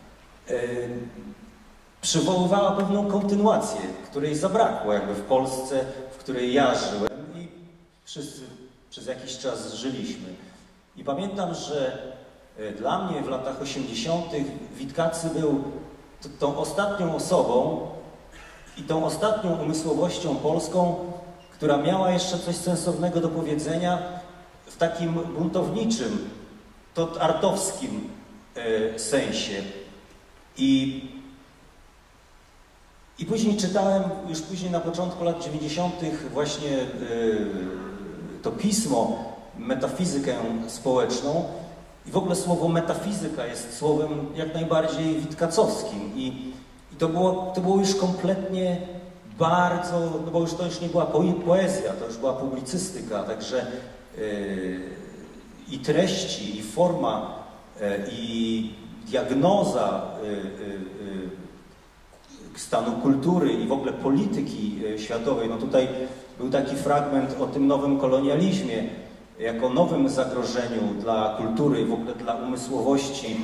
przywoływała pewną kontynuację, której zabrakło jakby w Polsce, w której ja żyłem i wszyscy przez jakiś czas żyliśmy. I pamiętam, że dla mnie w latach 80. Witkacy był tą ostatnią osobą i tą ostatnią umysłowością polską, która miała jeszcze coś sensownego do powiedzenia w takim buntowniczym, totartowskim sensie. I później czytałem, już później na początku lat 90. właśnie to pismo, metafizykę społeczną. I w ogóle słowo metafizyka jest słowem jak najbardziej witkacowskim. I to było już kompletnie bardzo, no bo już to już nie była poezja, to już była publicystyka, także i treści, i forma, i diagnoza stanu kultury i w ogóle polityki światowej. No tutaj był taki fragment o tym nowym kolonializmie, jako nowym zagrożeniu dla kultury i w ogóle dla umysłowości.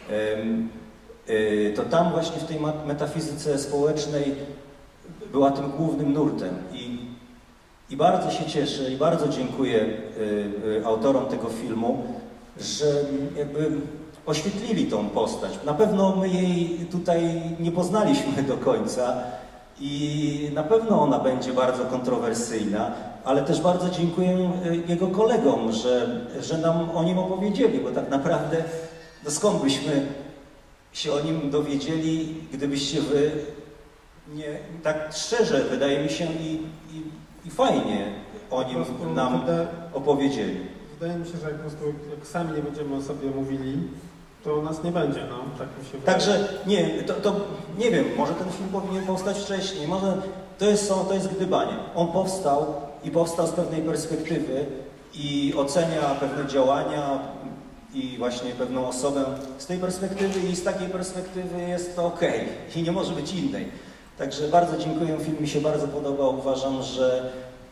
To tam właśnie w tej metafizyce społecznej była tym głównym nurtem. I bardzo się cieszę i bardzo dziękuję autorom tego filmu, że jakby oświetlili tą postać. Na pewno my jej tutaj nie poznaliśmy do końca i na pewno ona będzie bardzo kontrowersyjna, ale też bardzo dziękuję jego kolegom, że nam o nim opowiedzieli, bo tak naprawdę no skąd byśmy się o nim dowiedzieli, gdybyście wy nie tak szczerze, wydaje mi się, i fajnie o nim nam opowiedzieli. Wydaje mi się, że jak po prostu jak sami nie będziemy o sobie mówili, to nas nie będzie, no, tak mi się wydaje. Także nie, nie wiem, może ten film powinien powstać wcześniej, może to jest gdybanie. On powstał i powstał z pewnej perspektywy i ocenia pewne działania i właśnie pewną osobę z tej perspektywy i z takiej perspektywy jest to okej i nie może być innej. Także bardzo dziękuję, film mi się bardzo podobał, uważam, że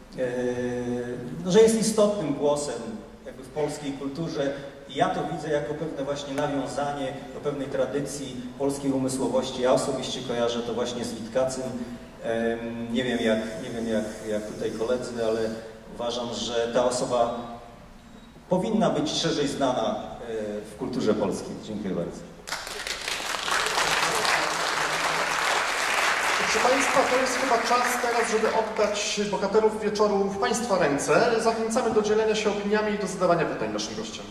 jest istotnym głosem jakby w polskiej kulturze. I ja to widzę jako pewne właśnie nawiązanie do pewnej tradycji polskiej umysłowości. Ja osobiście kojarzę to właśnie z Witkacym. Nie wiem jak tutaj koledzy, ale uważam, że ta osoba powinna być szerzej znana w kulturze polskiej. Dziękuję bardzo. Proszę Państwa, to jest chyba czas teraz, żeby oddać bohaterów wieczoru w Państwa ręce. Zachęcamy do dzielenia się opiniami i do zadawania pytań naszym gościom.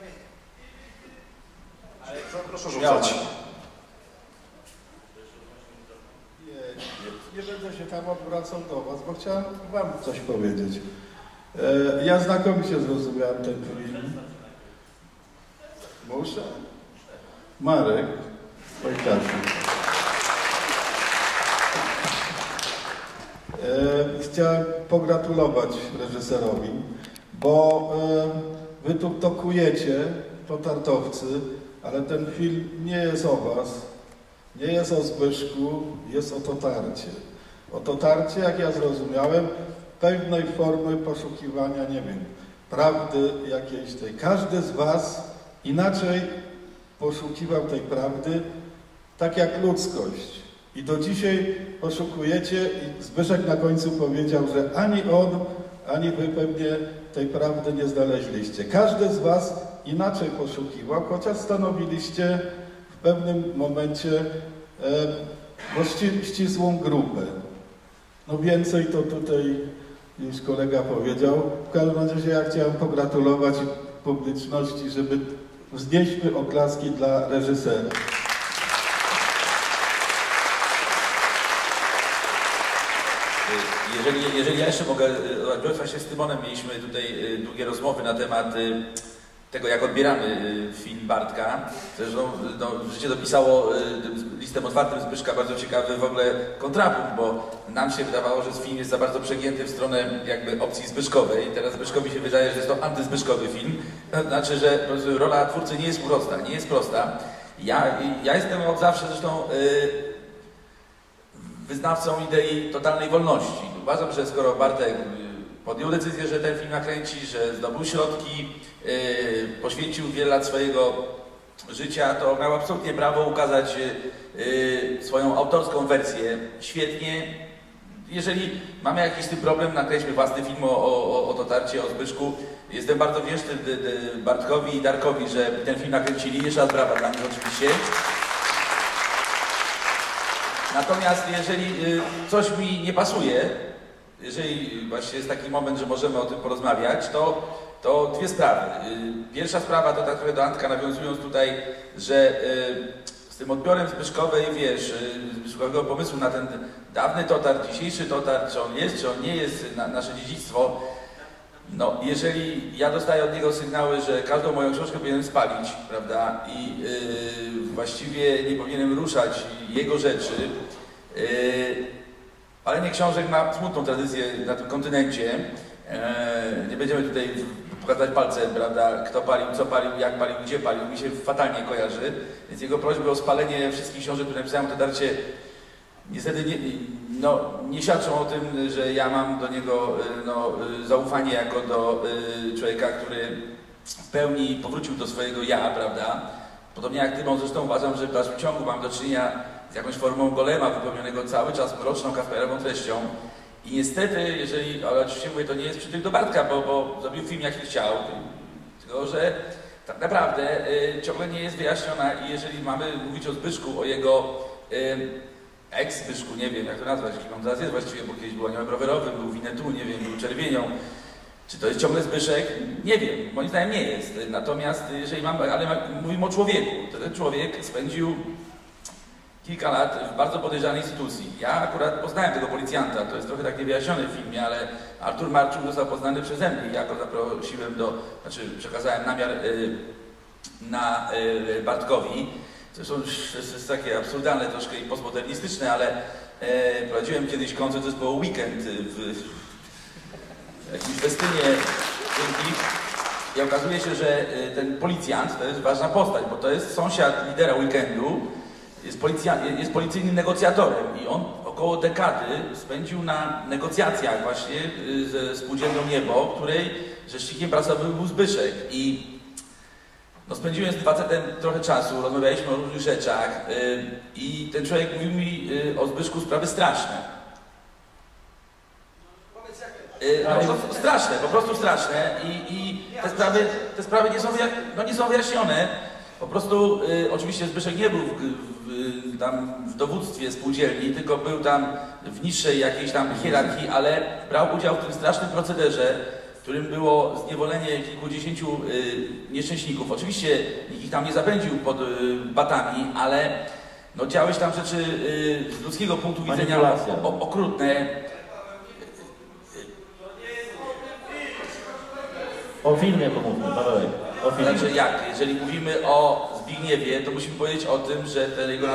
Proszę rzucać. Nie będę się tam odwracał do Was, bo chciałem Wam coś powiedzieć. Ja znakomicie zrozumiałem ten film. Muszę? Marek Wojtaszek. Chciałem pogratulować reżyserowi, bo Wy tu tokujecie, totartowcy, ale ten film nie jest o Was, nie jest o Zbyszku, jest o Totarcie. O Totarcie, jak ja zrozumiałem, pewnej formy poszukiwania, nie wiem, prawdy jakiejś tej. Każdy z Was inaczej poszukiwał tej prawdy, tak jak ludzkość. I do dzisiaj poszukujecie i Zbyszek na końcu powiedział, że ani on, ani Wy pewnie tej prawdy nie znaleźliście. Każdy z Was inaczej poszukiwał, chociaż stanowiliście w pewnym momencie ścisłą grupę. No więcej to tutaj już kolega powiedział. W każdym razie ja chciałem pogratulować publiczności, żeby wznieśmy oklaski dla reżysera. Jeżeli ja jeszcze mogę, właśnie z Tymonem mieliśmy tutaj długie rozmowy na temat tego, jak odbieramy film Bartka. Zresztą życie dopisało listem otwartym Zbyszka bardzo ciekawy w ogóle kontrapunkt, bo nam się wydawało, że film jest za bardzo przegięty w stronę jakby opcji Zbyszkowej. Teraz Zbyszkowi się wydaje, że jest to antyzbyszkowy film. To znaczy, że rola twórcy nie jest prosta, nie jest prosta. Ja jestem od zawsze zresztą wyznawcą idei totalnej wolności. Uważam, że skoro Bartek podjął decyzję, że ten film nakręci, że zdobył środki, poświęcił wiele lat swojego życia, to miał absolutnie prawo ukazać swoją autorską wersję. Świetnie. Jeżeli mamy jakiś z tym problem, nakręćmy własny film o Totarcie, o Zbyszku. Jestem bardzo wdzięczny Bartkowi i Darkowi, że ten film nakręcili. Jeszcze raz brawa dla nich oczywiście. Natomiast jeżeli coś mi nie pasuje, jeżeli właśnie jest taki moment, że możemy o tym porozmawiać, to dwie sprawy. Pierwsza sprawa to tak trochę do Antka nawiązując tutaj, że z tym odbiorem Zbyszkowej, wiesz, Zbyszkowego pomysłu na ten dawny Totar, dzisiejszy Totar, czy on jest, czy on nie jest, nasze dziedzictwo. No, jeżeli ja dostaję od niego sygnały, że każdą moją książkę powinienem spalić, prawda, i właściwie nie powinienem ruszać jego rzeczy, palenie książek ma smutną tradycję na tym kontynencie. Nie będziemy tutaj pokazać palcem, prawda, kto palił, co palił, jak palił, gdzie palił, mi się fatalnie kojarzy, więc jego prośby o spalenie wszystkich książek, które napisałem o Totarcie, niestety nie świadczą o tym, że ja mam do niego zaufanie jako do człowieka, który w pełni powrócił do swojego ja, prawda? Podobnie jak Tymon, zresztą uważam, że w dalszym ciągu mam do czynienia z jakąś formą golema wypełnionego cały czas mroczną, kasperową treścią. I niestety, ale oczywiście mówię, to nie jest przytyk do Bartka, bo zrobił film jaki chciał, tylko że tak naprawdę ciągle nie jest wyjaśniona i jeżeli mamy mówić o Zbyszku, o jego ex-Zbyszku, nie wiem jak to nazwać, jaki on teraz jest właściwie, bo kiedyś był aniołem rowerowym, był Winnetu, nie wiem, był Czerwienią. Czy to jest ciągle Zbyszek? Nie wiem, moim zdaniem nie jest. Natomiast jeżeli mówimy o człowieku, to ten człowiek spędził kilka lat w bardzo podejrzanej instytucji. Ja akurat poznałem tego policjanta, to jest trochę tak niewyjaśnione w filmie, ale Artur Marczuk został poznany przeze mnie. Ja go zaprosiłem przekazałem namiar na Bartkowi. Zresztą to jest takie absurdalne troszkę i postmodernistyczne, ale prowadziłem kiedyś koncert zespołu Weekend w jakimś festynie i okazuje się, że ten policjant to jest ważna postać, bo to jest sąsiad lidera Weekendu, jest policyjnym negocjatorem i on około dekady spędził na negocjacjach właśnie ze spółdzielnią Niebo, której rzecznikiem prasowym był Zbyszek. I spędziłem z facetem trochę czasu, rozmawialiśmy o różnych rzeczach i ten człowiek mówił mi o Zbyszku sprawy straszne. Po prostu straszne i te sprawy nie są wyjaśnione. Po prostu oczywiście Zbyszek nie był tam w dowództwie spółdzielni, tylko był tam w niższej jakiejś tam hierarchii, ale brał udział w tym strasznym procederze, w którym było zniewolenie kilkudziesięciu nieszczęśników. Oczywiście nikt ich tam nie zapędził pod batami, ale no, działy tam rzeczy z ludzkiego punktu widzenia okrutne. O filmie pomówmy, Pawełek. Znaczy jak? Jeżeli mówimy o Zbigniewie, to musimy powiedzieć o tym, że to jego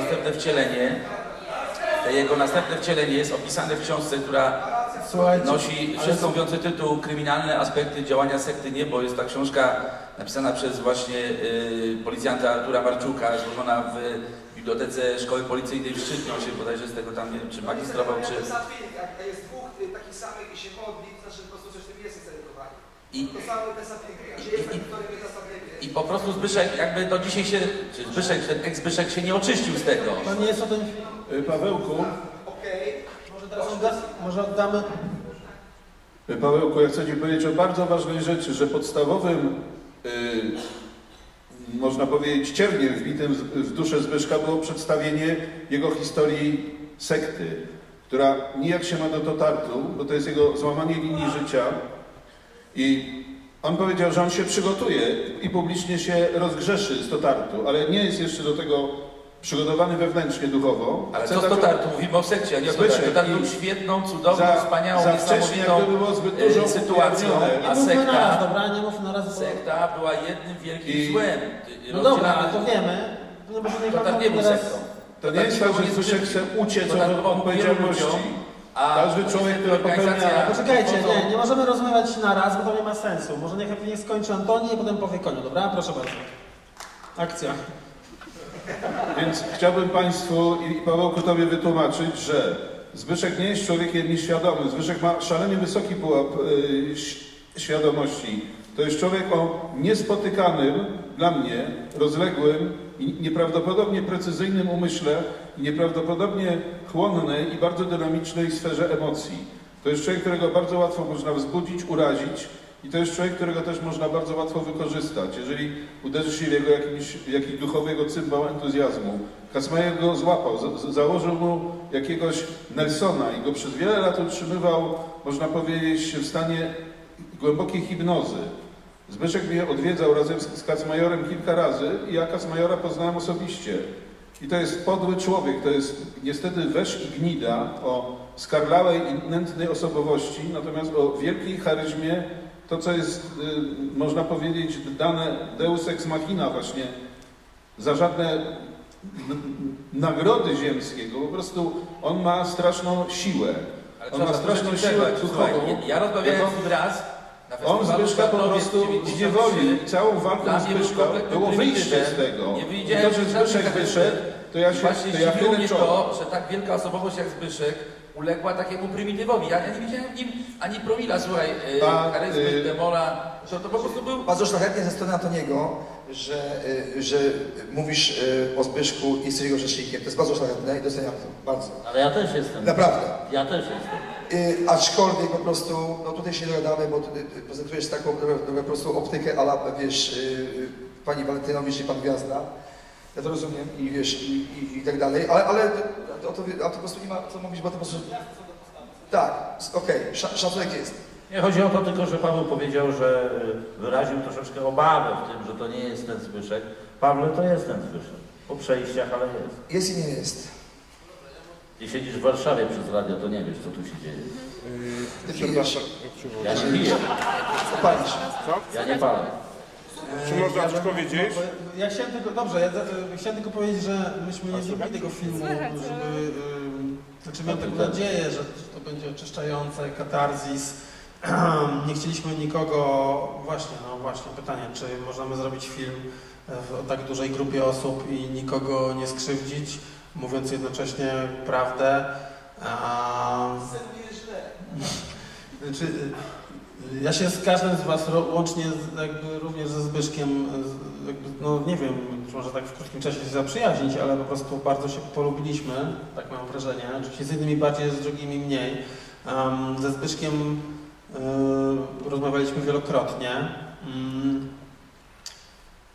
następne wcielenie jest opisane w książce, która nosi wszystko mówiący tytuł Kryminalne aspekty działania sekty Niebo. Jest ta książka napisana przez właśnie policjanta Artura Marczuka, złożona w Bibliotece Szkoły Policyjnej w Szczytnie. On się bodajże z tego tam, nie wiem, czy magistrował, czy... Jak jest dwóch takich samych i się modli, to znaczy po prostu coś w tym jest zaredukowani. I po prostu Zbyszek jakby do dzisiaj się, czy Zbyszek, ten ex-Zbyszek się nie oczyścił z tego. To nie jest o tym... Pawełku. Może teraz może oddamy... Pawełku, ja chcę Ci powiedzieć o bardzo ważnej rzeczy, że podstawowym, można powiedzieć, cierniem wbitym w duszę Zbyszka było przedstawienie jego historii sekty, która nijak się ma do Totartu, bo to jest jego złamanie linii życia. I on powiedział, że on się przygotuje i publicznie się rozgrzeszy z Totartu, ale nie jest jeszcze do tego przygotowany wewnętrznie, duchowo. Ale co z Totartu? Mówimy o sekcie, a nie o Totartu. Totart był świetną, cudowną, wspaniałą, niesamowitą sytuacją, a sekta była jednym wielkim złem. No dobra, ale to wiemy. Totart nie był sektą. To nie jest tak, że Zbyszek chce uciec od odpowiedzialności. Każdy człowiek, który popełnia... Poczekajcie, nie możemy rozmawiać naraz, bo to nie ma sensu. Może niech skończy Antoni i potem powie koniu, dobra? Proszę bardzo. Akcja. Więc chciałbym Państwu i Pawełku Tobie wytłumaczyć, że Zbyszek nie jest człowiekiem nieświadomym. Zbyszek ma szalenie wysoki pułap świadomości. To jest człowiek o niespotykanym dla mnie, rozległym i nieprawdopodobnie precyzyjnym umyśle i nieprawdopodobnie chłonnej i bardzo dynamicznej sferze emocji. To jest człowiek, którego bardzo łatwo można wzbudzić, urazić i to jest człowiek, którego też można bardzo łatwo wykorzystać. Jeżeli uderzy się w jego jakiś duchowego cymbał entuzjazmu, Kacmajer go złapał, założył mu jakiegoś Nelsona i go przez wiele lat utrzymywał, można powiedzieć, w stanie głębokiej hipnozy. Zbyszek mnie odwiedzał razem z Kacmajorem kilka razy i ja Kacmajora poznałem osobiście. I to jest podły człowiek, to jest niestety wesz i gnida o skarlałej i nętnej osobowości, natomiast o wielkiej charyzmie, to co jest, można powiedzieć, dane deus ex machina właśnie, za żadne nagrody ziemskiego, po prostu on ma straszną siłę. On ma straszną siłę duchową. Ja rozmawiałem z raz. On Zbyszka po prostu zniewolił i całą walką Zbyszka było wyjście z tego. Nie I to, że Zbyszek wyszedł, to ja zdziwiło mnie to, że tak wielka osobowość jak Zbyszek uległa takiemu prymitywowi. Ja nie widziałem w nim ani promila, słuchaj, charyzmy, demola. To po prostu był... Bardzo szlachetnie ze strony Antoniego, że mówisz o Zbyszku i jesteś jego rzecznikiem. To jest bardzo szlachetne i doceniam to. Bardzo. Ale ja też jestem. Naprawdę. Ja też jestem. Aczkolwiek po prostu, no tutaj się nie dogadamy, bo prezentujesz taką po prostu optykę, ale wiesz, pani Walentynowicz i pan Gwiazda. Ja to rozumiem i wiesz, i tak dalej, ale to po prostu nie ma co mówić, bo to po prostu... Tak, okej, szacunek jest. Nie chodzi o to tylko, że Paweł powiedział, że wyraził troszeczkę obawę w tym, że to nie jest ten Zbyszek. Pawle, to jest ten Zbyszek. Po przejściach, ale jest. Jest i nie jest. Jeśli siedzisz w Warszawie przez radio, to nie wiesz, co tu się dzieje. Ty pijesz. Ja nie piję. Co palisz? Ja nie palę. Czy można coś powiedzieć? Ja chciałem tylko, dobrze, ja chciałem tylko powiedzieć, że myśmy nie zrobili tego filmu, żeby... Znaczy miałem taką nadzieję, że to będzie oczyszczające, katarzis. Nie chcieliśmy nikogo... Właśnie pytanie, czy możemy zrobić film o tak dużej grupie osób i nikogo nie skrzywdzić, mówiąc jednocześnie prawdę. Znaczy, ja się z każdym z Was, łącznie jakby również ze Zbyszkiem, no nie wiem, czy może tak w krótkim czasie się zaprzyjaźnić, ale po prostu bardzo się polubiliśmy, tak mam wrażenie. Oczywiście z jednymi bardziej, z drugimi mniej. Ze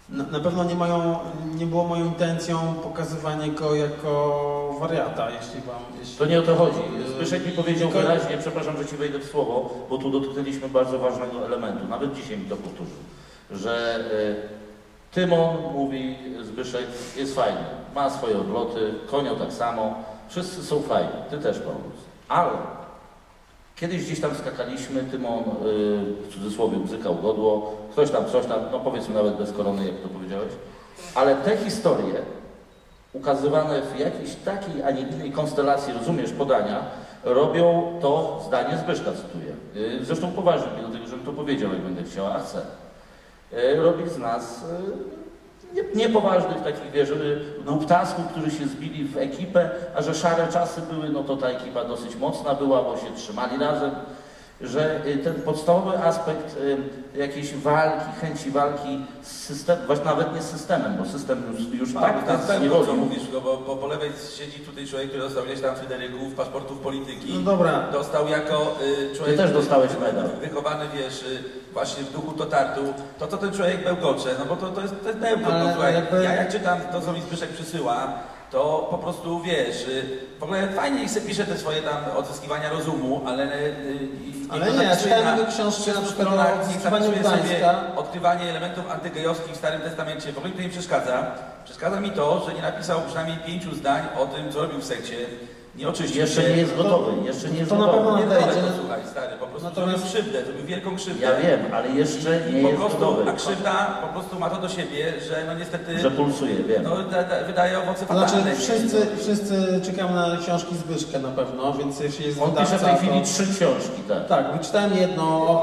Na pewno nie było moją intencją pokazywanie go jako wariata, jeśli To nie o to chodzi. Zbyszek mi powiedział wyraźnie, przepraszam, że Ci wejdę w słowo, bo tu dotknęliśmy bardzo ważnego elementu, nawet dzisiaj mi to powtórzył, że Tymon, mówi Zbyszek, jest fajny, ma swoje odloty, Konio tak samo, wszyscy są fajni, Ty też, Paulus, ale kiedyś gdzieś tam skakaliśmy, Tymon w cudzysłowie bzykał godło, ktoś tam, coś tam, no powiedzmy nawet bez korony, jak to powiedziałeś, ale te historie ukazywane w jakiejś takiej, a nie innej konstelacji, rozumiesz, podania, robią to, zdanie Zbyszka cytuję, zresztą poważnie, do tego, żebym to powiedział, jak będę chciał, a chcę, robi z nas niepoważnych takich, wiesz, głuptasków, którzy się zbili w ekipę, a że szare czasy były, no to ta ekipa dosyć mocna była, bo się trzymali razem, że ten podstawowy aspekt jakiejś walki, chęci walki z systemem, właśnie nawet nie z systemem, bo system już tak nas nie co mówisz, bo po lewej siedzi tutaj człowiek, który dostał ileś tam Fryderyków, paszportów polityki. No dobra. Dostał jako człowiek... Ty też dostałeś medal. Wychowany, wiesz, właśnie w duchu Totartu. To co ten człowiek bełkocze, no bo to jest bełkot. Ja jak czytam to, co mi Zbyszek przysyła, to po prostu, wiesz, w ogóle fajnie niech sobie pisze te swoje tam odzyskiwania rozumu, ale nie, ja czytałem jego książkę na przykład o odzyskiwaniu Gdańska. Odkrywanie elementów antygejowskich w Starym Testamencie. W ogóle mi to nie przeszkadza. Przeszkadza mi to, że nie napisał przynajmniej 5 zdań o tym, co robił w sekcie. Nie oczyścił jeszcze się. nie jest gotowy, jeszcze nie jest gotowy. To na pewno nadejdzie. Słuchaj, stary, po prostu zrobił krzywdę, zrobił wielką krzywdę. Ja wiem, ale jeszcze nie jest gotowy. A krzywda po prostu ma to do siebie, że no niestety... Że pulsuje, wiem. No, wydaje owoce fatalne. Znaczy, wszyscy czekamy na książki Zbyszka na pewno, więc jeśli jest On wydawca, pisze w tej chwili 3 książki, tak. Tak, wyczytałem jedno.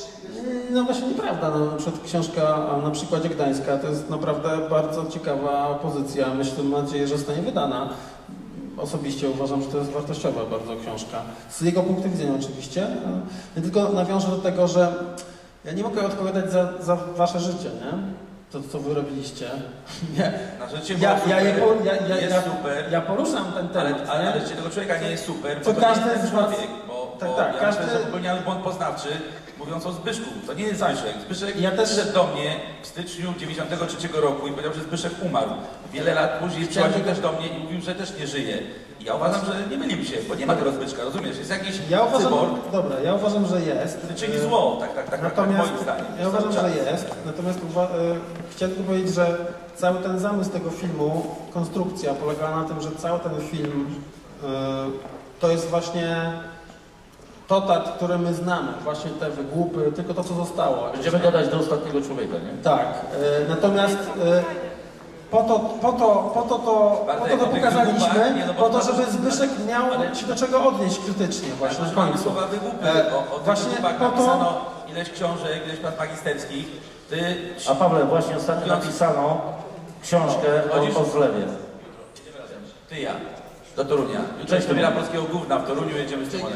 No właśnie nieprawda, no, na przykład książka na przykładzie Gdańska to jest naprawdę bardzo ciekawa pozycja. Mam nadzieję, że zostanie wydana. Osobiście uważam, że to jest wartościowa bardzo książka. Z jego punktu widzenia oczywiście. Ja tylko nawiążę do tego, że ja nie mogę odpowiadać za wasze życie, nie? To, co wy robiliście. Ja poruszam ten temat. Ale życie tego człowieka nie jest super, to każdy jest ten człowiek, tak, ja myślę, że popełniał błąd poznawczy, mówiąc o Zbyszku. To nie jest Zbyszek. Zbyszek przyszedł do mnie w styczniu 1993 roku i powiedział, że Zbyszek umarł. Wiele lat później przychodził też do mnie i mówił, że też nie żyje. I ja uważam, że nie mylił się, bo nie ma tego Zbyszka, rozumiesz? Jest jakiś cyborg. Dobra, ja uważam, że jest. Który czyni zło, tak moim zdaniem. Ja uważam, że jest. Natomiast chciałem tylko powiedzieć, że cały ten zamysł tego filmu, konstrukcja polegała na tym, że cały ten film to jest właśnie Totart, który my znamy, właśnie te wygłupy, tylko to, co zostało. Będziemy gadać do ostatniego człowieka, nie? Tak. Natomiast po to pokazaliśmy, po to, żeby Zbyszek miał się do czego odnieść krytycznie właśnie na końcu. Słowa wygłupy, właśnie po to napisano ileś książek, ileś prac magisterskich. A Pawle, właśnie ostatnio napisano książkę o zlewie. Ty ja, do Torunia. Jutro jest premiera polskiego gówna w Toruniu, jedziemy z Tymonem.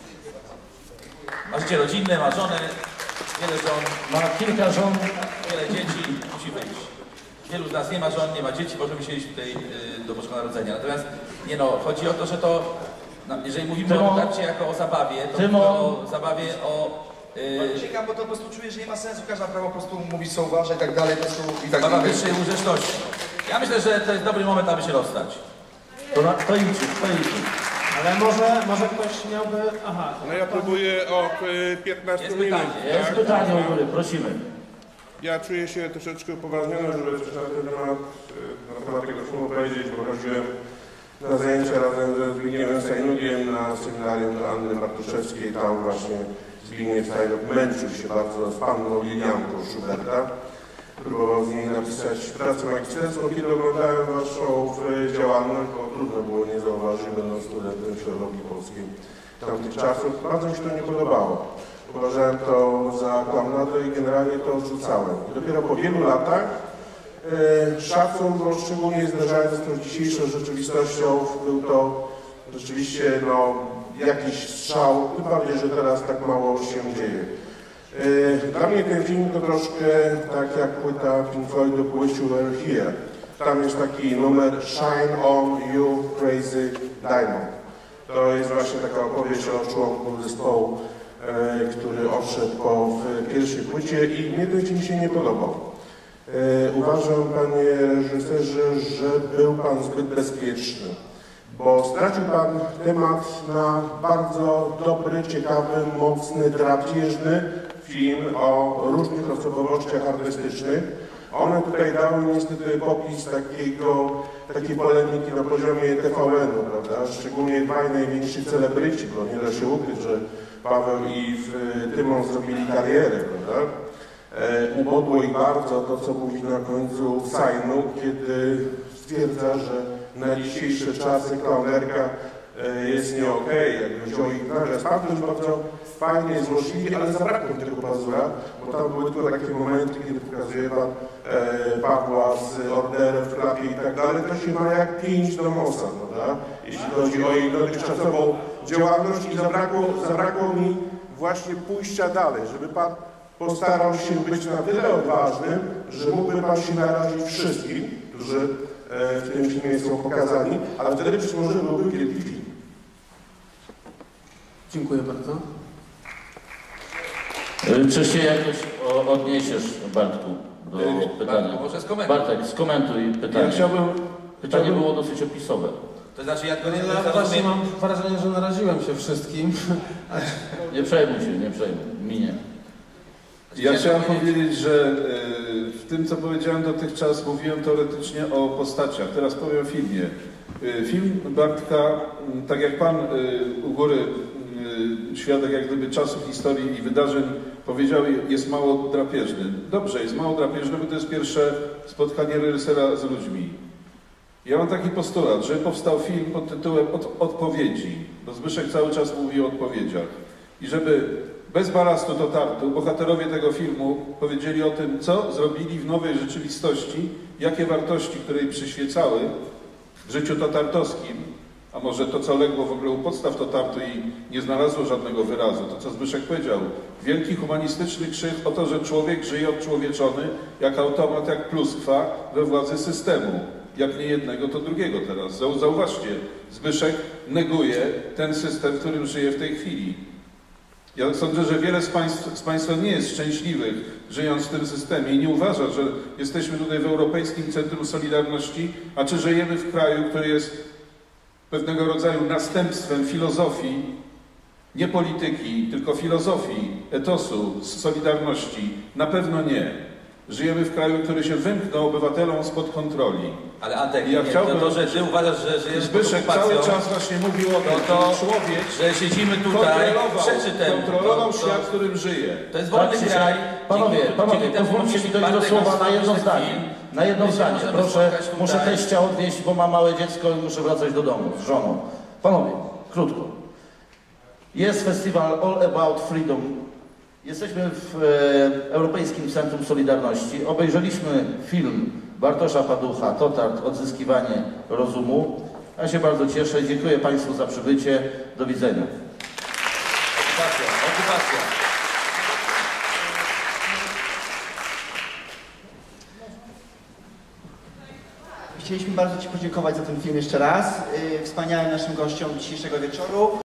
Masz życie rodzinne, ma żonę, wiele żon. Ma kilka żon. Wiele dzieci, musi wyjść. Wielu z nas nie ma żon, nie ma dzieci, możemy siedzieć tutaj do Bożego Narodzenia. Natomiast, nie no, chodzi o to, że to, no, jeżeli mówimy o Totarcie jako o zabawie, to mówimy o zabawie Ciekawe, bo to po prostu czuję, że nie ma sensu, każda prawa po prostu mówić, co uważa i tak dalej, po prostu i tak dalej. Wyższej urzeczności. Ja myślę, że to jest dobry moment, aby się rozstać. To idź. Ale może ktoś miałby... Aha. No ja próbuję o 15 minut. Jest pytanie u góry, prosimy. Ja czuję się troszeczkę upoważniony, żeby coś na temat tego filmu powiedzieć, bo chodziłem na zajęcia razem ze Zbigniewem Stajnugiem na seminarium do Anny Bartuszewskiej. Tam właśnie Zbigniew Stajnuk męczył się bardzo z panną Lilianką Schuberta. Próbował z niej napisać pracę magisterską. Kiedy oglądałem waszą działalność, bo trudno było nie zauważyć, będąc studentem filologii polskiej tamtych czasów, bardzo mi się to nie podobało. Uważałem to za kłamnotę i generalnie to odrzucałem. I dopiero po wielu latach szacun, bo szczególnie zderzając się z dzisiejszą rzeczywistością, był to rzeczywiście jakiś strzał, tym bardziej, że teraz tak mało się dzieje. Dla mnie ten film to troszkę tak jak płyta Pink Floydu Wish You Were Here. Tam jest taki numer Shine On You Crazy Diamond. To jest właśnie taka opowieść o członku zespołu, który odszedł po pierwszej płycie i mnie ten film się nie podobał. Uważam, panie reżyserze, że był pan zbyt bezpieczny, bo stracił pan temat na bardzo dobry, ciekawy, mocny, drapieżny film o różnych osobowościach artystycznych. One tutaj dały niestety popis takiej polemiki na poziomie TVN-u, prawda? Szczególnie dwaj najwięksi celebryci, bo nie da się ukryć, że Paweł i Tymon zrobili karierę, prawda? Ubodło ich bardzo to, co mówi na końcu Sajnu, kiedy stwierdza, że na dzisiejsze czasy klaunerka jest nie okej, jakby wziął ich naraz. Pan też bardzo fajnie, złośliwie, ale zabrakło mi tego pazura, bo tam były tylko takie momenty, kiedy pokazuje pan Pawła z orderem w klapie i tak dalej. To się ma jak pięć do nosa, prawda? Jeśli chodzi o jej dotychczasową działalność i zabrakło mi właśnie pójścia dalej, żeby pan postarał się być na tyle odważnym, że mógłby pan się narazić wszystkim, którzy w tym filmie są pokazani, ale wtedy być może byłby wielki film. Dziękuję bardzo. Czy się jakoś odniesiesz, Bartku, do pytania? Bartku, może skomentuj. Bartek, skomentuj pytanie. Ja chciałbym... Pytanie było dosyć opisowe. To znaczy, jak go nie Ja właśnie mam wrażenie, że naraziłem się wszystkim. Nie przejmuj się, nie przejmuj. Minie. Ja chciałem powiedzieć, że w tym, co powiedziałem dotychczas, mówiłem teoretycznie o postaciach. Teraz powiem o filmie. Film Bartka, tak jak pan u góry, świadek jak gdyby czasu, historii i wydarzeń powiedział, jest mało drapieżny. Dobrze, jest mało drapieżny, bo to jest pierwsze spotkanie reżysera z ludźmi. Ja mam taki postulat, że powstał film pod tytułem Odpowiedzi, bo Zbyszek cały czas mówi o odpowiedziach. I żeby bez balastu do tartu bohaterowie tego filmu powiedzieli o tym, co zrobili w nowej rzeczywistości, jakie wartości, które im przyświecały w życiu totartowskim, a może to, co legło w ogóle u podstaw totartu i nie znalazło żadnego wyrazu, to co Zbyszek powiedział, wielki humanistyczny krzyk o to, że człowiek żyje odczłowieczony jak automat, jak pluskwa we władzy systemu. Jak nie jednego, to drugiego teraz. Zauważcie, Zbyszek neguje ten system, w którym żyje w tej chwili. Ja sądzę, że wiele z Państwa nie jest szczęśliwych, żyjąc w tym systemie i nie uważa, że jesteśmy tutaj w Europejskim Centrum Solidarności, a czy żyjemy w kraju, który jest pewnego rodzaju następstwem filozofii, nie polityki, tylko filozofii, etosu, solidarności. Na pewno nie. Żyjemy w kraju, który się wymknął obywatelom spod kontroli. Ale Antek, ja chciałbym, to, że ty uważasz, że żyjemy Zbyszek cały czas właśnie mówił o tym, że człowiek, że siedzimy tutaj, kontrolował świat, w którym żyje. To jest wolny kraj. Panowie, pozwólcie mi dojść do słowa na jedno zdanie. Na jedno zdanie. Proszę, muszę teścia odwieźć, bo mam małe dziecko i muszę wracać do domu z żoną. Panowie, krótko. Jest festiwal All About Freedom. Jesteśmy w Europejskim Centrum Solidarności. Obejrzeliśmy film Bartosza Paducha, Totart, Odzyskiwanie rozumu. Ja się bardzo cieszę. Dziękuję Państwu za przybycie. Do widzenia. Okupacja. Chcieliśmy bardzo Ci podziękować za ten film jeszcze raz. Wspaniałym naszym gościom dzisiejszego wieczoru.